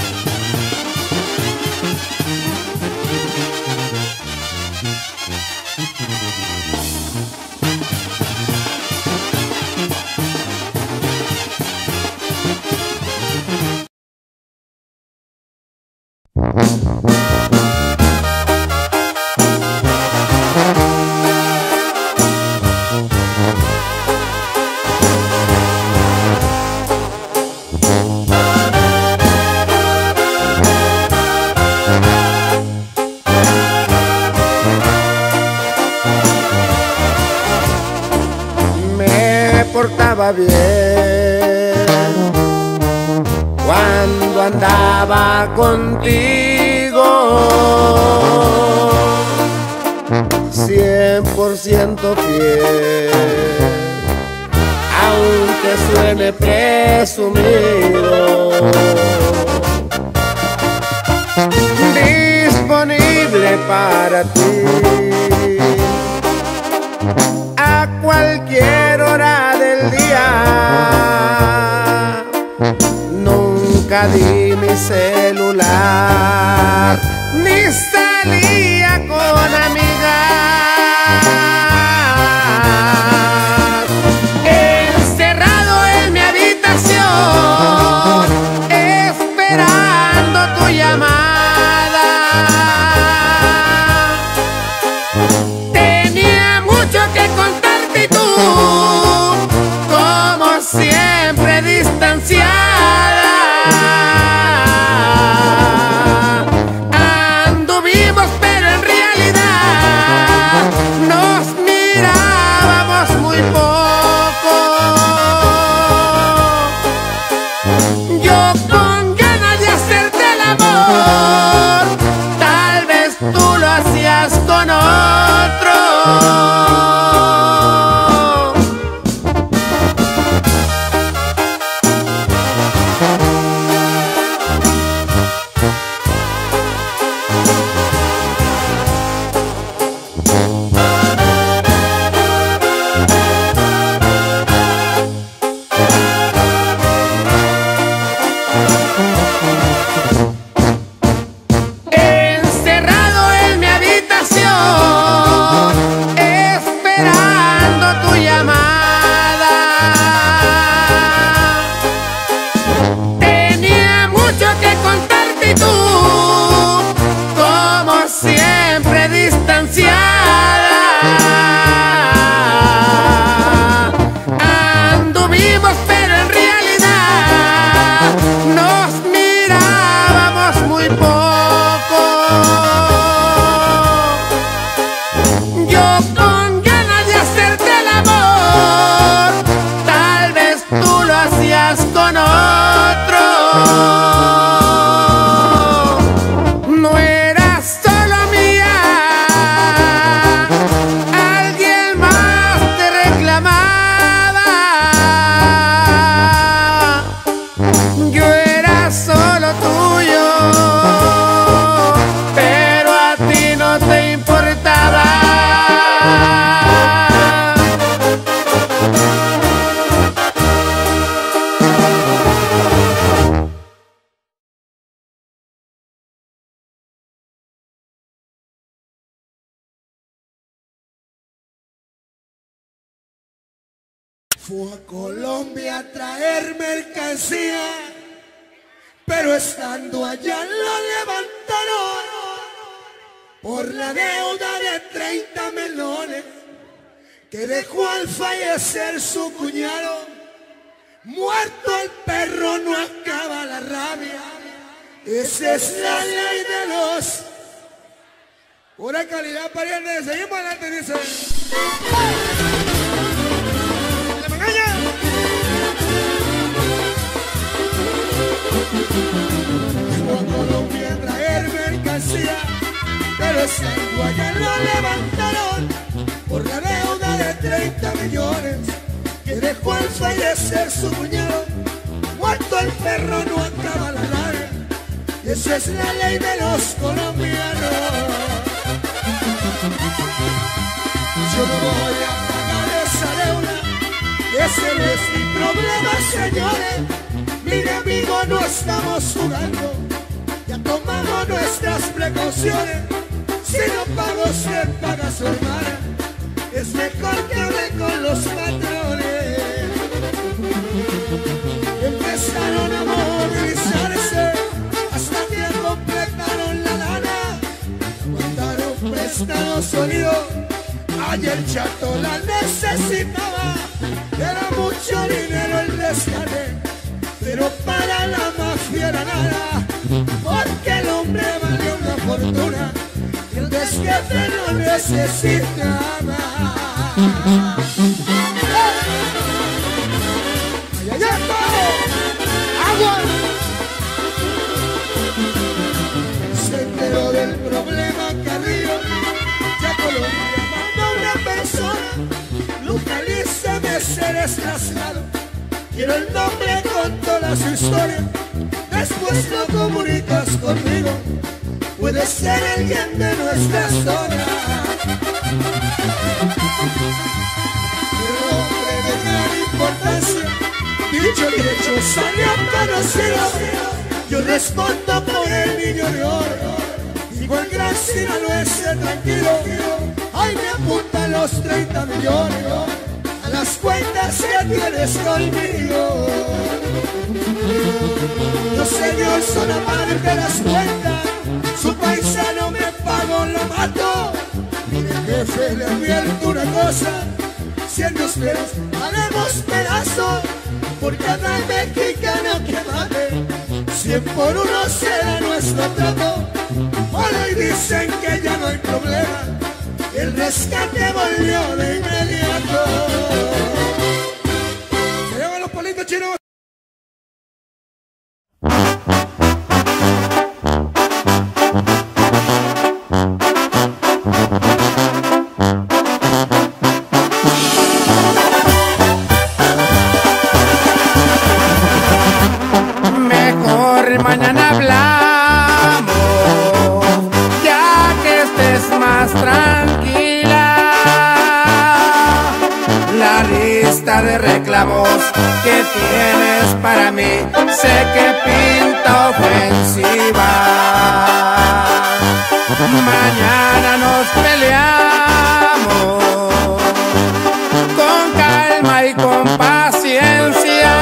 S3: Me portaba bien cuando andaba contigo, 100% fiel, aunque suene presumido, disponible para ti a cualquier hora del día. Nunca di mi celular, ni salía con amigas. Encerrado en mi habitación, esperando tu llamada. Tenía mucho que contarte y tú, como siempre, distanciada. Anduvimos, pero en realidad nos mirábamos muy poco. Yo con ganas de hacerte el amor, tal vez tú lo hacías con otro. Encerrado en mi habitación, esperando tu llamada. Tenía mucho que contarte y tú, como siempre, distanciada. Anduvimos, pero en realidad nos mirábamos muy poco. Yo con ganas de hacerte el amor, tal vez tú lo hacías con otro. No eras solo mía, alguien más te reclamaba. Yo era solo tuyo, pero a ti no te importaba.
S5: Fue a Colombia a traer mercancía, pero estando allá la levantaron por la deuda de 30 melones que dejó al fallecer su cuñado. Muerto el perro no acaba la rabia. Esa es la ley de los... Pura calidad, pariente. Seguimos adelante, dice. ¡La magaña! Llegó a Colombia a traer mercancía, pero ese guaya lo levantaron por la deuda de 30 millones que dejó al fallecer su cuñado. Muerto el perro no acaba la rabia. Y esa es la ley de los colombianos. Yo no voy a pagar esa deuda, ese no es mi problema, señores. Mire, amigo, no estamos jugando, ya tomamos nuestras precauciones. Si no pago, se paga su hermana. Es mejor que hable con los patrones. Empezaron a movilizarse hasta que completaron la lana. Mandaron prestado sonido. Ay, el chato la necesitaba. Era mucho dinero el descarte, pero para la mafia era nada, porque el hombre valió una fortuna y el desjefe lo necesitaba. ¡Ay, ay, ay! ¡Agua! Se enteró del problema que había. Ya Colombia mandó una persona. Localízame, seres traslado. Quiero el nombre con toda su historia. Después lo comunicas conmigo. Puede ser alguien de nuestra zona. El hombre de gran importancia, dicho y hecho, salió conocido. Yo respondo por el niño de oro. Digo el gran Sinaloa, esté tranquilo. Ay, me apuntan los 30 millones a las cuentas que tienes conmigo. Los señores son amables de las cuentas. Su paisano me pagó, lo mato. Mire, jefe, le advierto una cosa. Si en ustedes haremos pedazos por cada mexicano que mate, 100 por 1 será nuestro trato. Ahora y dicen que ya no hay problema, el rescate volvió de inmediato. Se llevan los palitos chinos.
S4: Mejor mañana hablamos, ya que estés más tranquila. La lista de reclamos que tienes para mí sé que pinta ofensiva. Mañana nos peleamos con calma y con paciencia.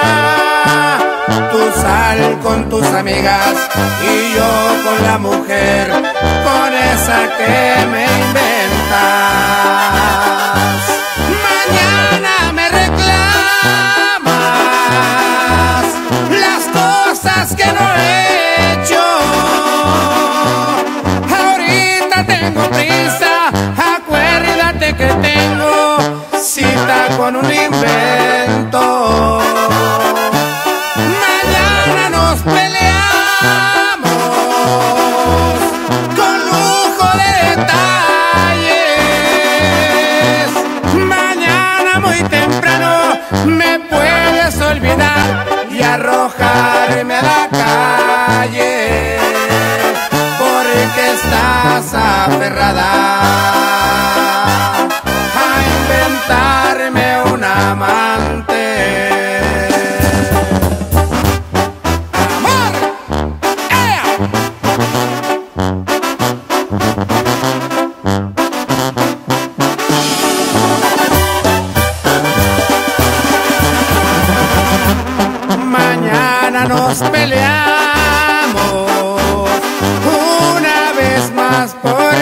S4: Tú sal con tus amigas y yo con la mujer, con esa que me inventas. Mañana me reclamas las cosas que no he hecho. Ahorita tengo prisa, acuérdate que tengo cita con un invento. Mañana nos peleamos con lujo de detalles. Mañana muy temprano me puedes olvidar y arrojarme a la calle, porque estás aferrada a inventarme un amante. ¡Amor! ¡Ea! Mañana nos peleamos una vez más por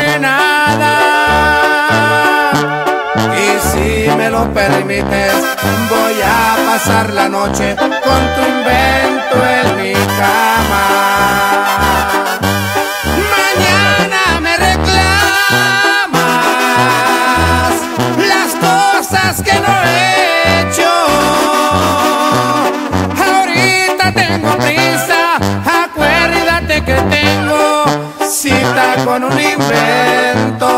S4: pasar la noche con tu invento en mi cama. Mañana me reclamas las cosas que no he hecho. Ahorita tengo prisa, acuérdate que tengo cita con un invento.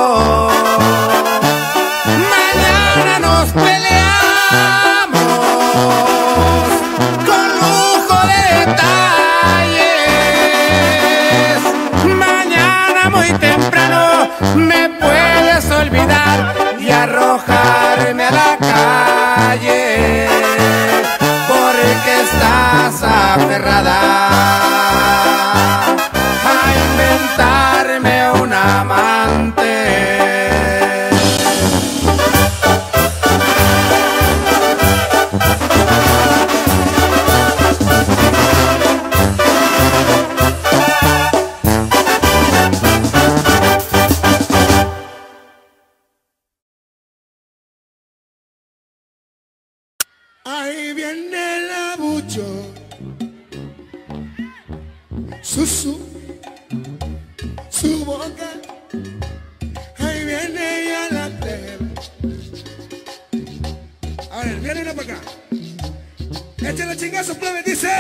S4: Mañana nos peleamos con lujo de detalles. Mañana muy temprano me puedes olvidar y arrojarme a la calle, porque estás aferrada a inventarme un amante.
S5: Ahí viene el abucho, su boca, ahí viene ella la plebe. A ver, viene una para acá. Échale chingazo, plebe, dice.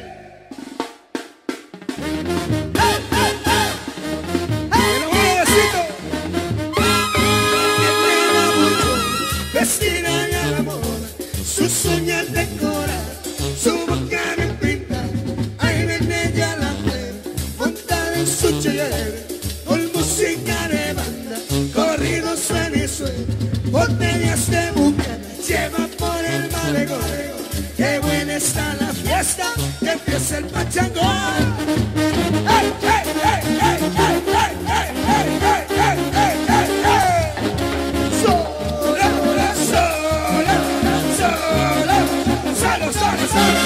S5: Vestida y a la moda, sus uñas decoran, su boca me pinta. Ahí viene ella la plebe, montada en su chayere, con música de banda, corridos suena y suena, botellas de bucana, lleva por el malecón. Qué buena está la fiesta, que empieza el pachangón. ¡Hey, hey, hey, hey, hey, hey, hey, hey, hey, hey, hey, hey, hey! Sola, sola, sola, sola, sola, sola.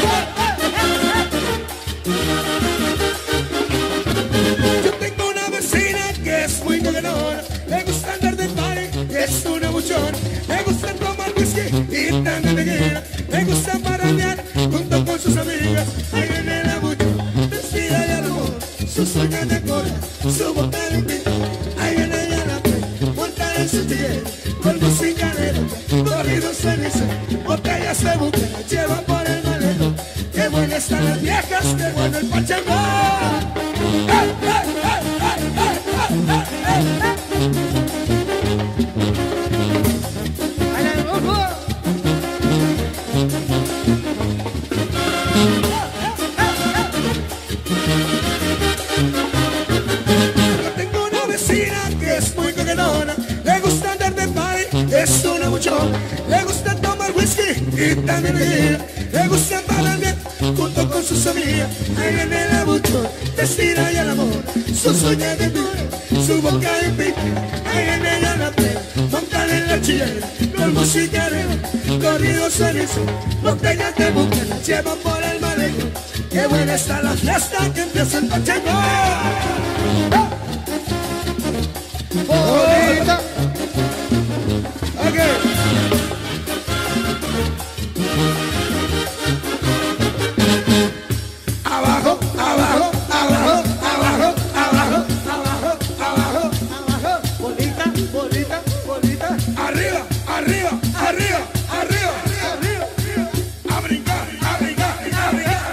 S5: Yo tengo una vecina que es muy coquetona, le gusta andar de party, es una buchona, le gusta tomar whisky y también tequila, le gusta parrandear junto con sus amigas. Ahí viene la buchona, vestida de amor, sus uñas de cola, su boca de pinta. Ahí viene ella la plebe, montada en su tigre, con música de banda, corridos felices, botellas de bucana, lleva por el malecón. Qué buenas están las viejas, qué bueno el pachangón. ¡Hey, hey, hey, hey, hey, hey, hey, hey! Yo tengo una vecina que es muy coquetona, le gusta andar de party, es una buchona, le gusta tomar whisky y también tequila, le gusta parrandear junto con sus amigas. Ahí viene la buchona, vestida y al amor, sus uñas de piel, su boca de pica. Ahí viene ella la plebe, montada en la chillera, con música de banda, corridos felices, botellas de bucana, llevan por el malecón. Qué buena está la fiesta, que empieza el pachangón. Bonita. Okay. Abajo, abajo, abajo, abajo, abajo, abajo, abajo, abajo. Bolita, bolita, bolita. Arriba, arriba, arriba, arriba, arriba, arriba. A brincar, a brincar, a brincar.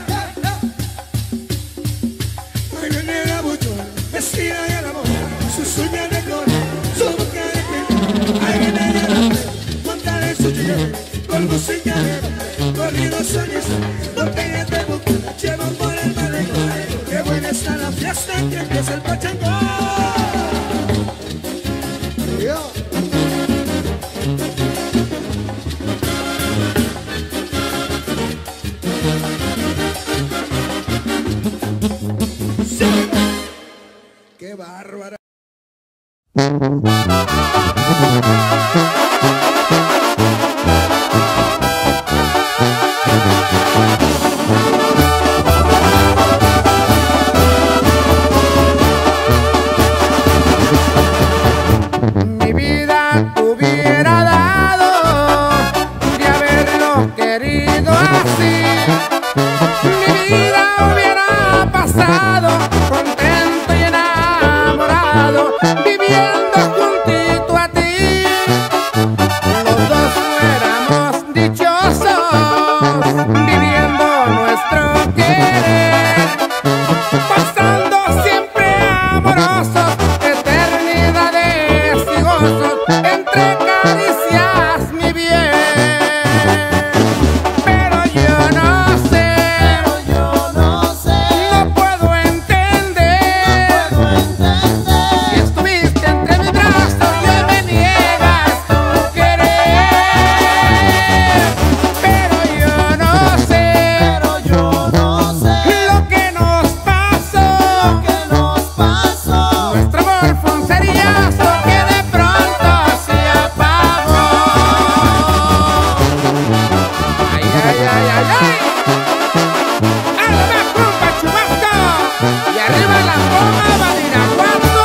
S5: Ahí viene la buchona, vestida y al amor, sus uñas de cola, su boca de piel. Ahí viene ella la plebe, montada en su chillere, con música de banda, corridos sueños, botellas de bucana, llevan por el malecón. Qué buena está la fiesta, que empieza el pachangón. Sí. ¡Qué bárbara!
S4: Mi vida te hubiera dado de haberlo querido. así, mi vida hubiera pasado contento y enamorado, viviendo juntito a ti. Los dos fuéramos dichosos, viviendo nuestro querer, pasando siempre amorosos, eternidades y gozos, entre caricias, mi bien. Pero yo no sé, no puedo entender, si estuviste entre mis brazos y hoy me niegas tu querer. Pero yo no sé lo que nos pasó. Nuestro amor fue un cerillazo que de pronto se apagó. Ay, ay, ay, ay, ay. ¡Alma compa Chubasco! Y arriba la bomba Badiraguato,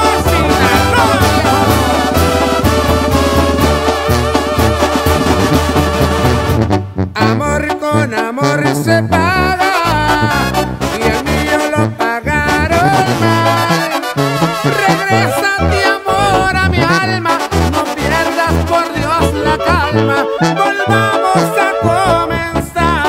S4: Sinaloa. Amor con amor se paga, y el mío lo pagaron mal. Regrésate, amor, a mi alma, no pierdas por Dios la calma, volvamos a comenzar.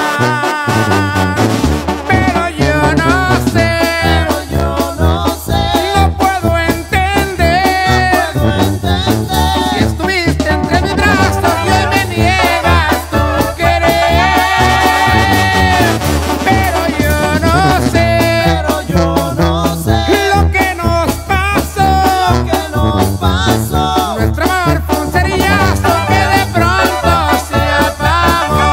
S4: Pero yo no sé, no puedo entender, si estuviste entre mis brazos y hoy me niegas tu querer. Pero yo no sé lo que nos pasó. Nuestro amor fue un cerillazo que de pronto se apagó.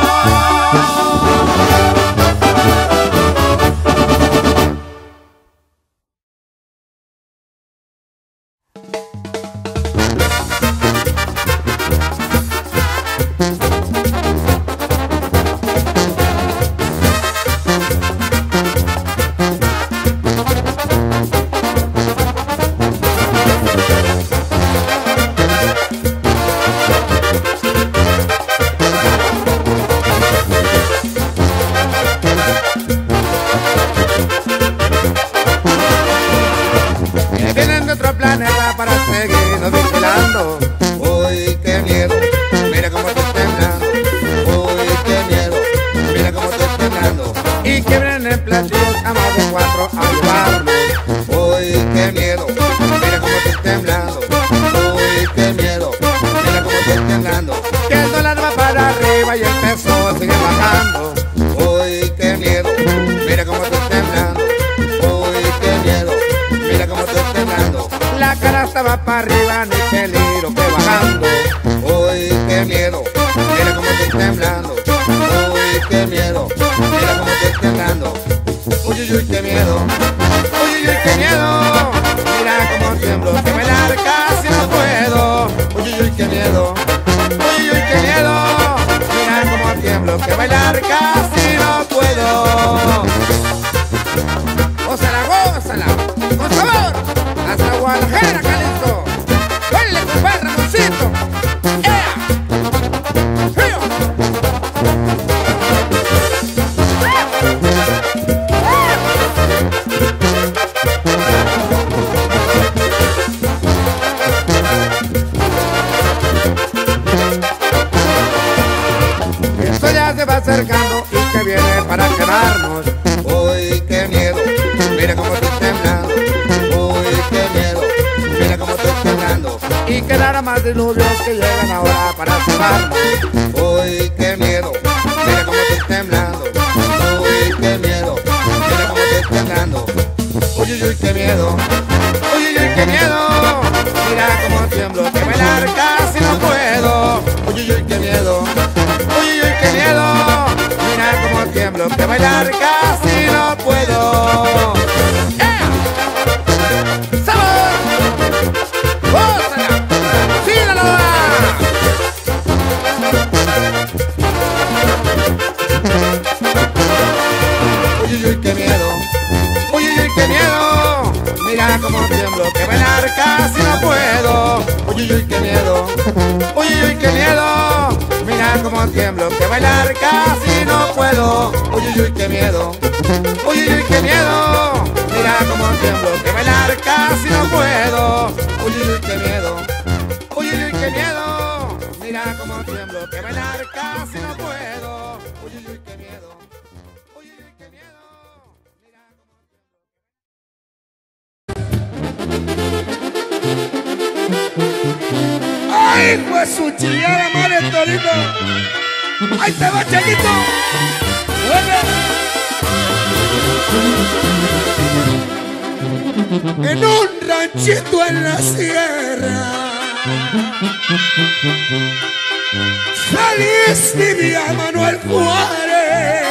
S4: Que vienen de otro planeta para seguirnos vigilando.
S3: Uy, qué miedo, mira cómo estoy temblando. Uy, qué miedo, mira cómo estoy temblando.
S4: Y que vienen en platillos a más de 4 a llevarnos.
S3: Uy, qué miedo, mira cómo estoy temblando. Uy, qué miedo, mira cómo estoy temblando.
S4: Que el dólar va para arriba y el peso sigue bajando.
S3: Uy, qué miedo, mira cómo estoy temblando. Uy, qué miedo, mira cómo estoy temblando.
S4: La canasta va para arriba, ni peligro que bajando.
S3: Uy, qué miedo, mira cómo estoy temblando. Uy, qué miedo, mira cómo estoy temblando. Uy, uy, uy, qué miedo.
S4: Uy, uy, uy, qué miedo. Mira cómo tiemblo, que bailar casi no puedo.
S3: Uy, uy, uy, qué miedo.
S4: Uy, uy, qué miedo. Mira cómo tiemblo, que bailar casi no puedo. Gózala, gózala, con sabor, hasta Guadalajara, Jalisco. Baile, compadre, Ramoncito. ¡Ea! ¡Fío! Esto ya se va acercando y que viene para quedarnos.
S3: Uy, qué miedo, mira cómo estoy temblando. Uy, qué miedo, mira cómo estoy temblando.
S4: Y quedará más diluvios que llegan ahora para salvarnos.
S3: Uy, qué miedo, mira cómo estoy temblando. Uy, qué miedo, mira cómo estoy temblando. Uy, uy, uy, qué miedo.
S4: Uy, uy, uy, qué miedo. Mira cómo tiemblo, que bailar casi no puedo.
S3: Uy, uy, uy, qué miedo.
S4: Uy, uy, uy, qué miedo. Mira cómo tiemblo, que bailar casi no puedo. ¡Ea! ¡Sabor! ¡Gózala! ¡Sinaloa!
S3: Uy, uy, uy, qué miedo.
S4: Uy, uy, uy, qué miedo. Mira cómo tiemblo, que bailar casi no puedo.
S3: Uy, uy, uy, qué miedo.
S4: Uy, uy, uy, qué miedo. Mira cómo como tiemblo, que bailar casi no puedo. Uy, uy, uy, qué miedo. Uy, uy, uy, qué miedo. Mira como tiemblo, que bailar casi no puedo. Uy, uy, uy, qué miedo. Uy, uy, uy, qué miedo. Mira como tiemblo, que bailar casi no puedo. Uy, uy, uy, qué miedo. Uy, uy, uy, qué miedo. Mira como...
S5: ¡Ay, pues su chillada madre, Torito! ¡Ahí te va, Chaguito! En un ranchito en la sierra, feliz vivía Manuel Juárez,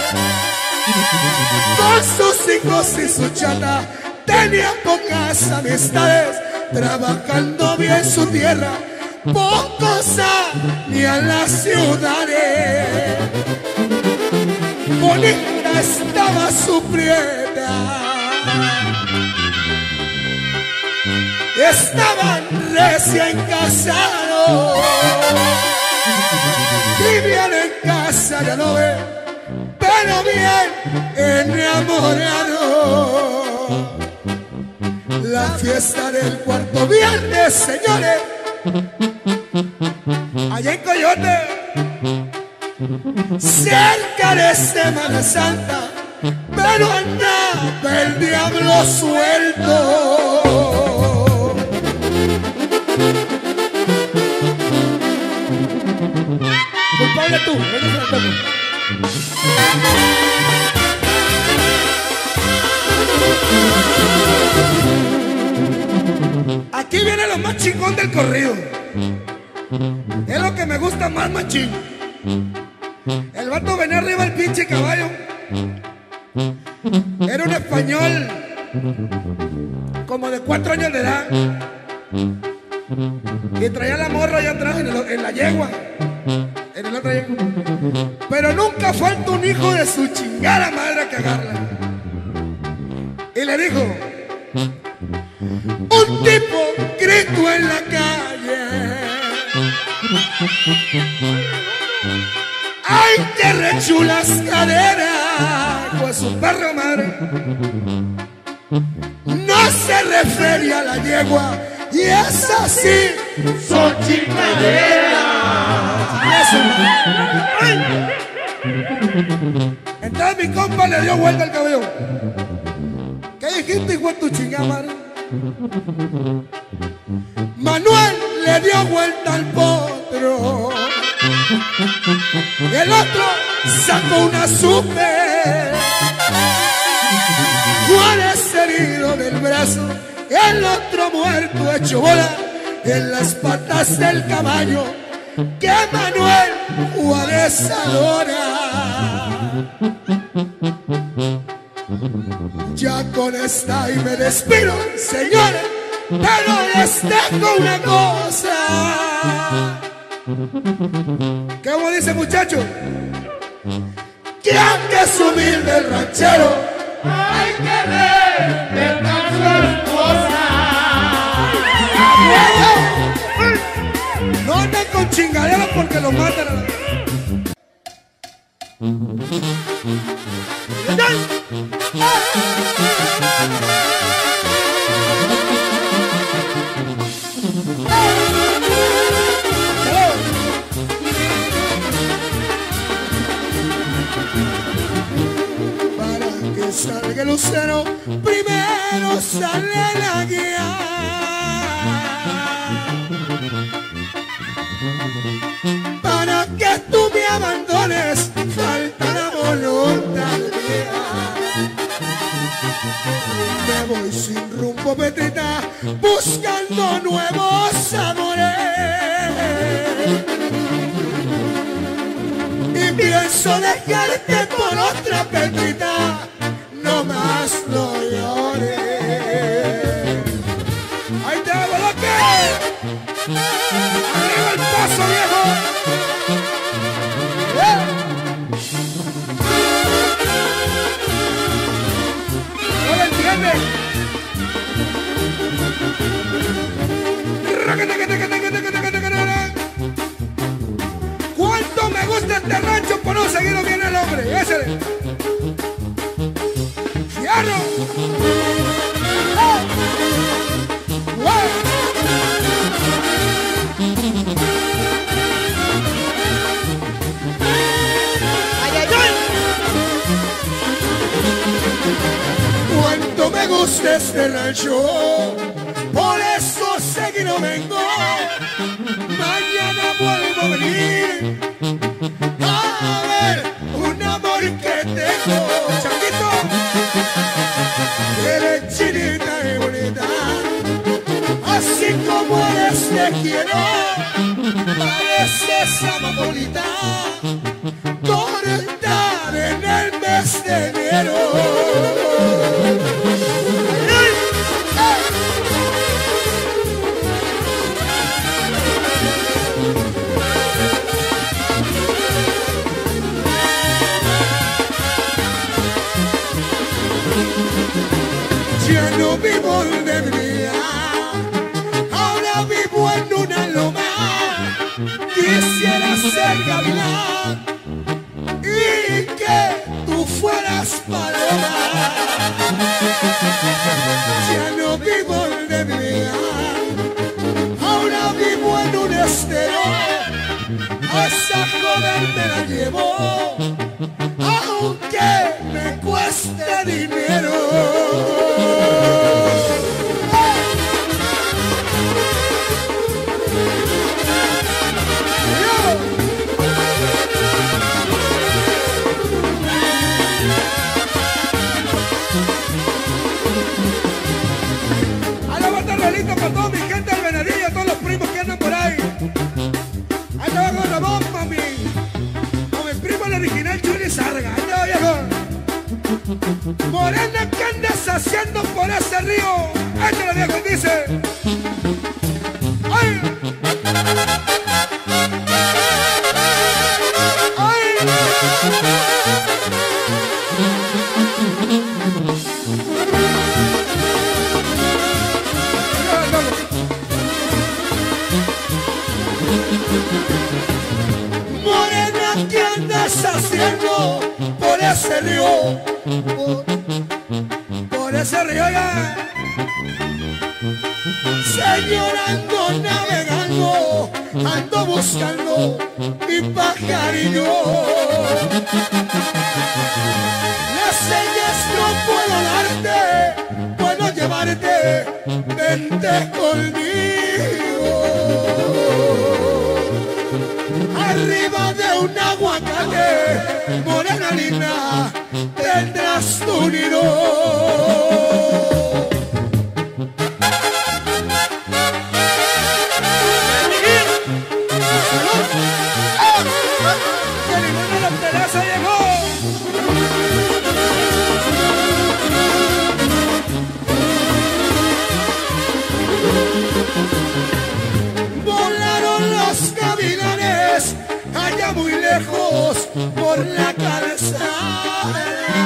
S5: con sus hijos y su chata. Tenía pocas amistades, trabajando bien su tierra, pocos salían las ciudades. Bonita estaba su prieta, estaban recién casados, vivían en casa de Nove, pero bien enamorados. La fiesta del cuarto viernes, señores, allá en Coyote, cerca de Semana Santa, pero andaba el diablo suelto. Culpable tú, ven a toco. Aquí viene lo más chingón del corrido. Es lo que me gusta más, machín. El vato venía arriba del pinche caballo. Era un español como de 4 años de edad, y traía la morra allá atrás en la yegua, en el otro yegua. Pero nunca falta un hijo de su chingada madre que agarra. Y le dijo: un tipo grito en la calle, ¡ay, qué rechulas caderas! Pues su perro madre no se refería a la yegua, y es así, son chingaderas. Entonces mi compa le dio vuelta al cabello. ¿Qué dijiste, hijo de tu chingada madre? Manuel le dio vuelta al potro, y el otro sacó una super. Juárez herido del brazo, el otro muerto hecho bola en las patas del caballo que Manuel Juárez adora. Ya con esta y me despido, señores, pero les dejo una cosa. ¿Cómo dice, muchacho? Que aunque es humilde el ranchero, hay que ver las cosas. No anden con chingaderas porque los matan a la... Para que salga el lucero, primero sale la guía. Para que tú me abandones, falta la voluntad mía. Me voy sin rumbo, Petrita, buscando nuevos amores. Y pienso dejarte por otra, Petrita, no más no llores. ¡Ahí te hago lo que! ¡Arriba el paso, viejo! ¿No lo entiendes? ¿Cuánto me luces del rancho, por eso sé que no vengo. Mañana vuelvo a venir a ver un amor que tengo. Changuito, eres chinita y bonita, así como eres te quiero. Pareces amapolita, torta en el mes de enero. Ya no vivo de mi vida, ahora vivo en una loma. Quisiera ser gavilán y que tú fueras paloma. Ya no vivo de mi vida, ahora vivo en un estero. A esa joven me la llevo, aunque me cueste dinero. Para toda mi gente del Venadillo, a todos los primos que andan por ahí. Ahí te va con la voz, mami. Con mi primo el original Juli Sarga. Ahí te va, viejo. Morena, ¿qué andas haciendo por ese río? Ahí te lo viejo y dice. ¡Ay! Morena, ¿qué andas haciendo por ese río? Por ese río ya. Señora, ando navegando, ando buscando mi pajarillo. Las señas no puedo darte, puedo llevarte, vente conmigo. Arriba de un aguacate, morena linda, tendrás tu nido. Muy lejos por la calzada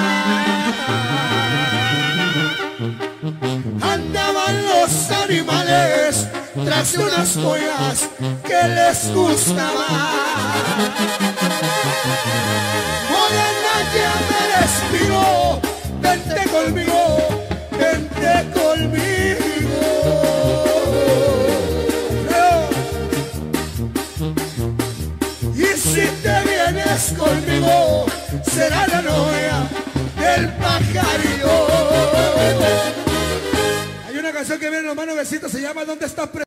S5: andaban los animales tras unas joyas que les gustaban. Morena, ya me despido, vente conmigo, vente conmigo. Si te vienes conmigo, será la novia del pajarillo. Hay una canción que viene en los manos besitos, se llama ¿Dónde estás?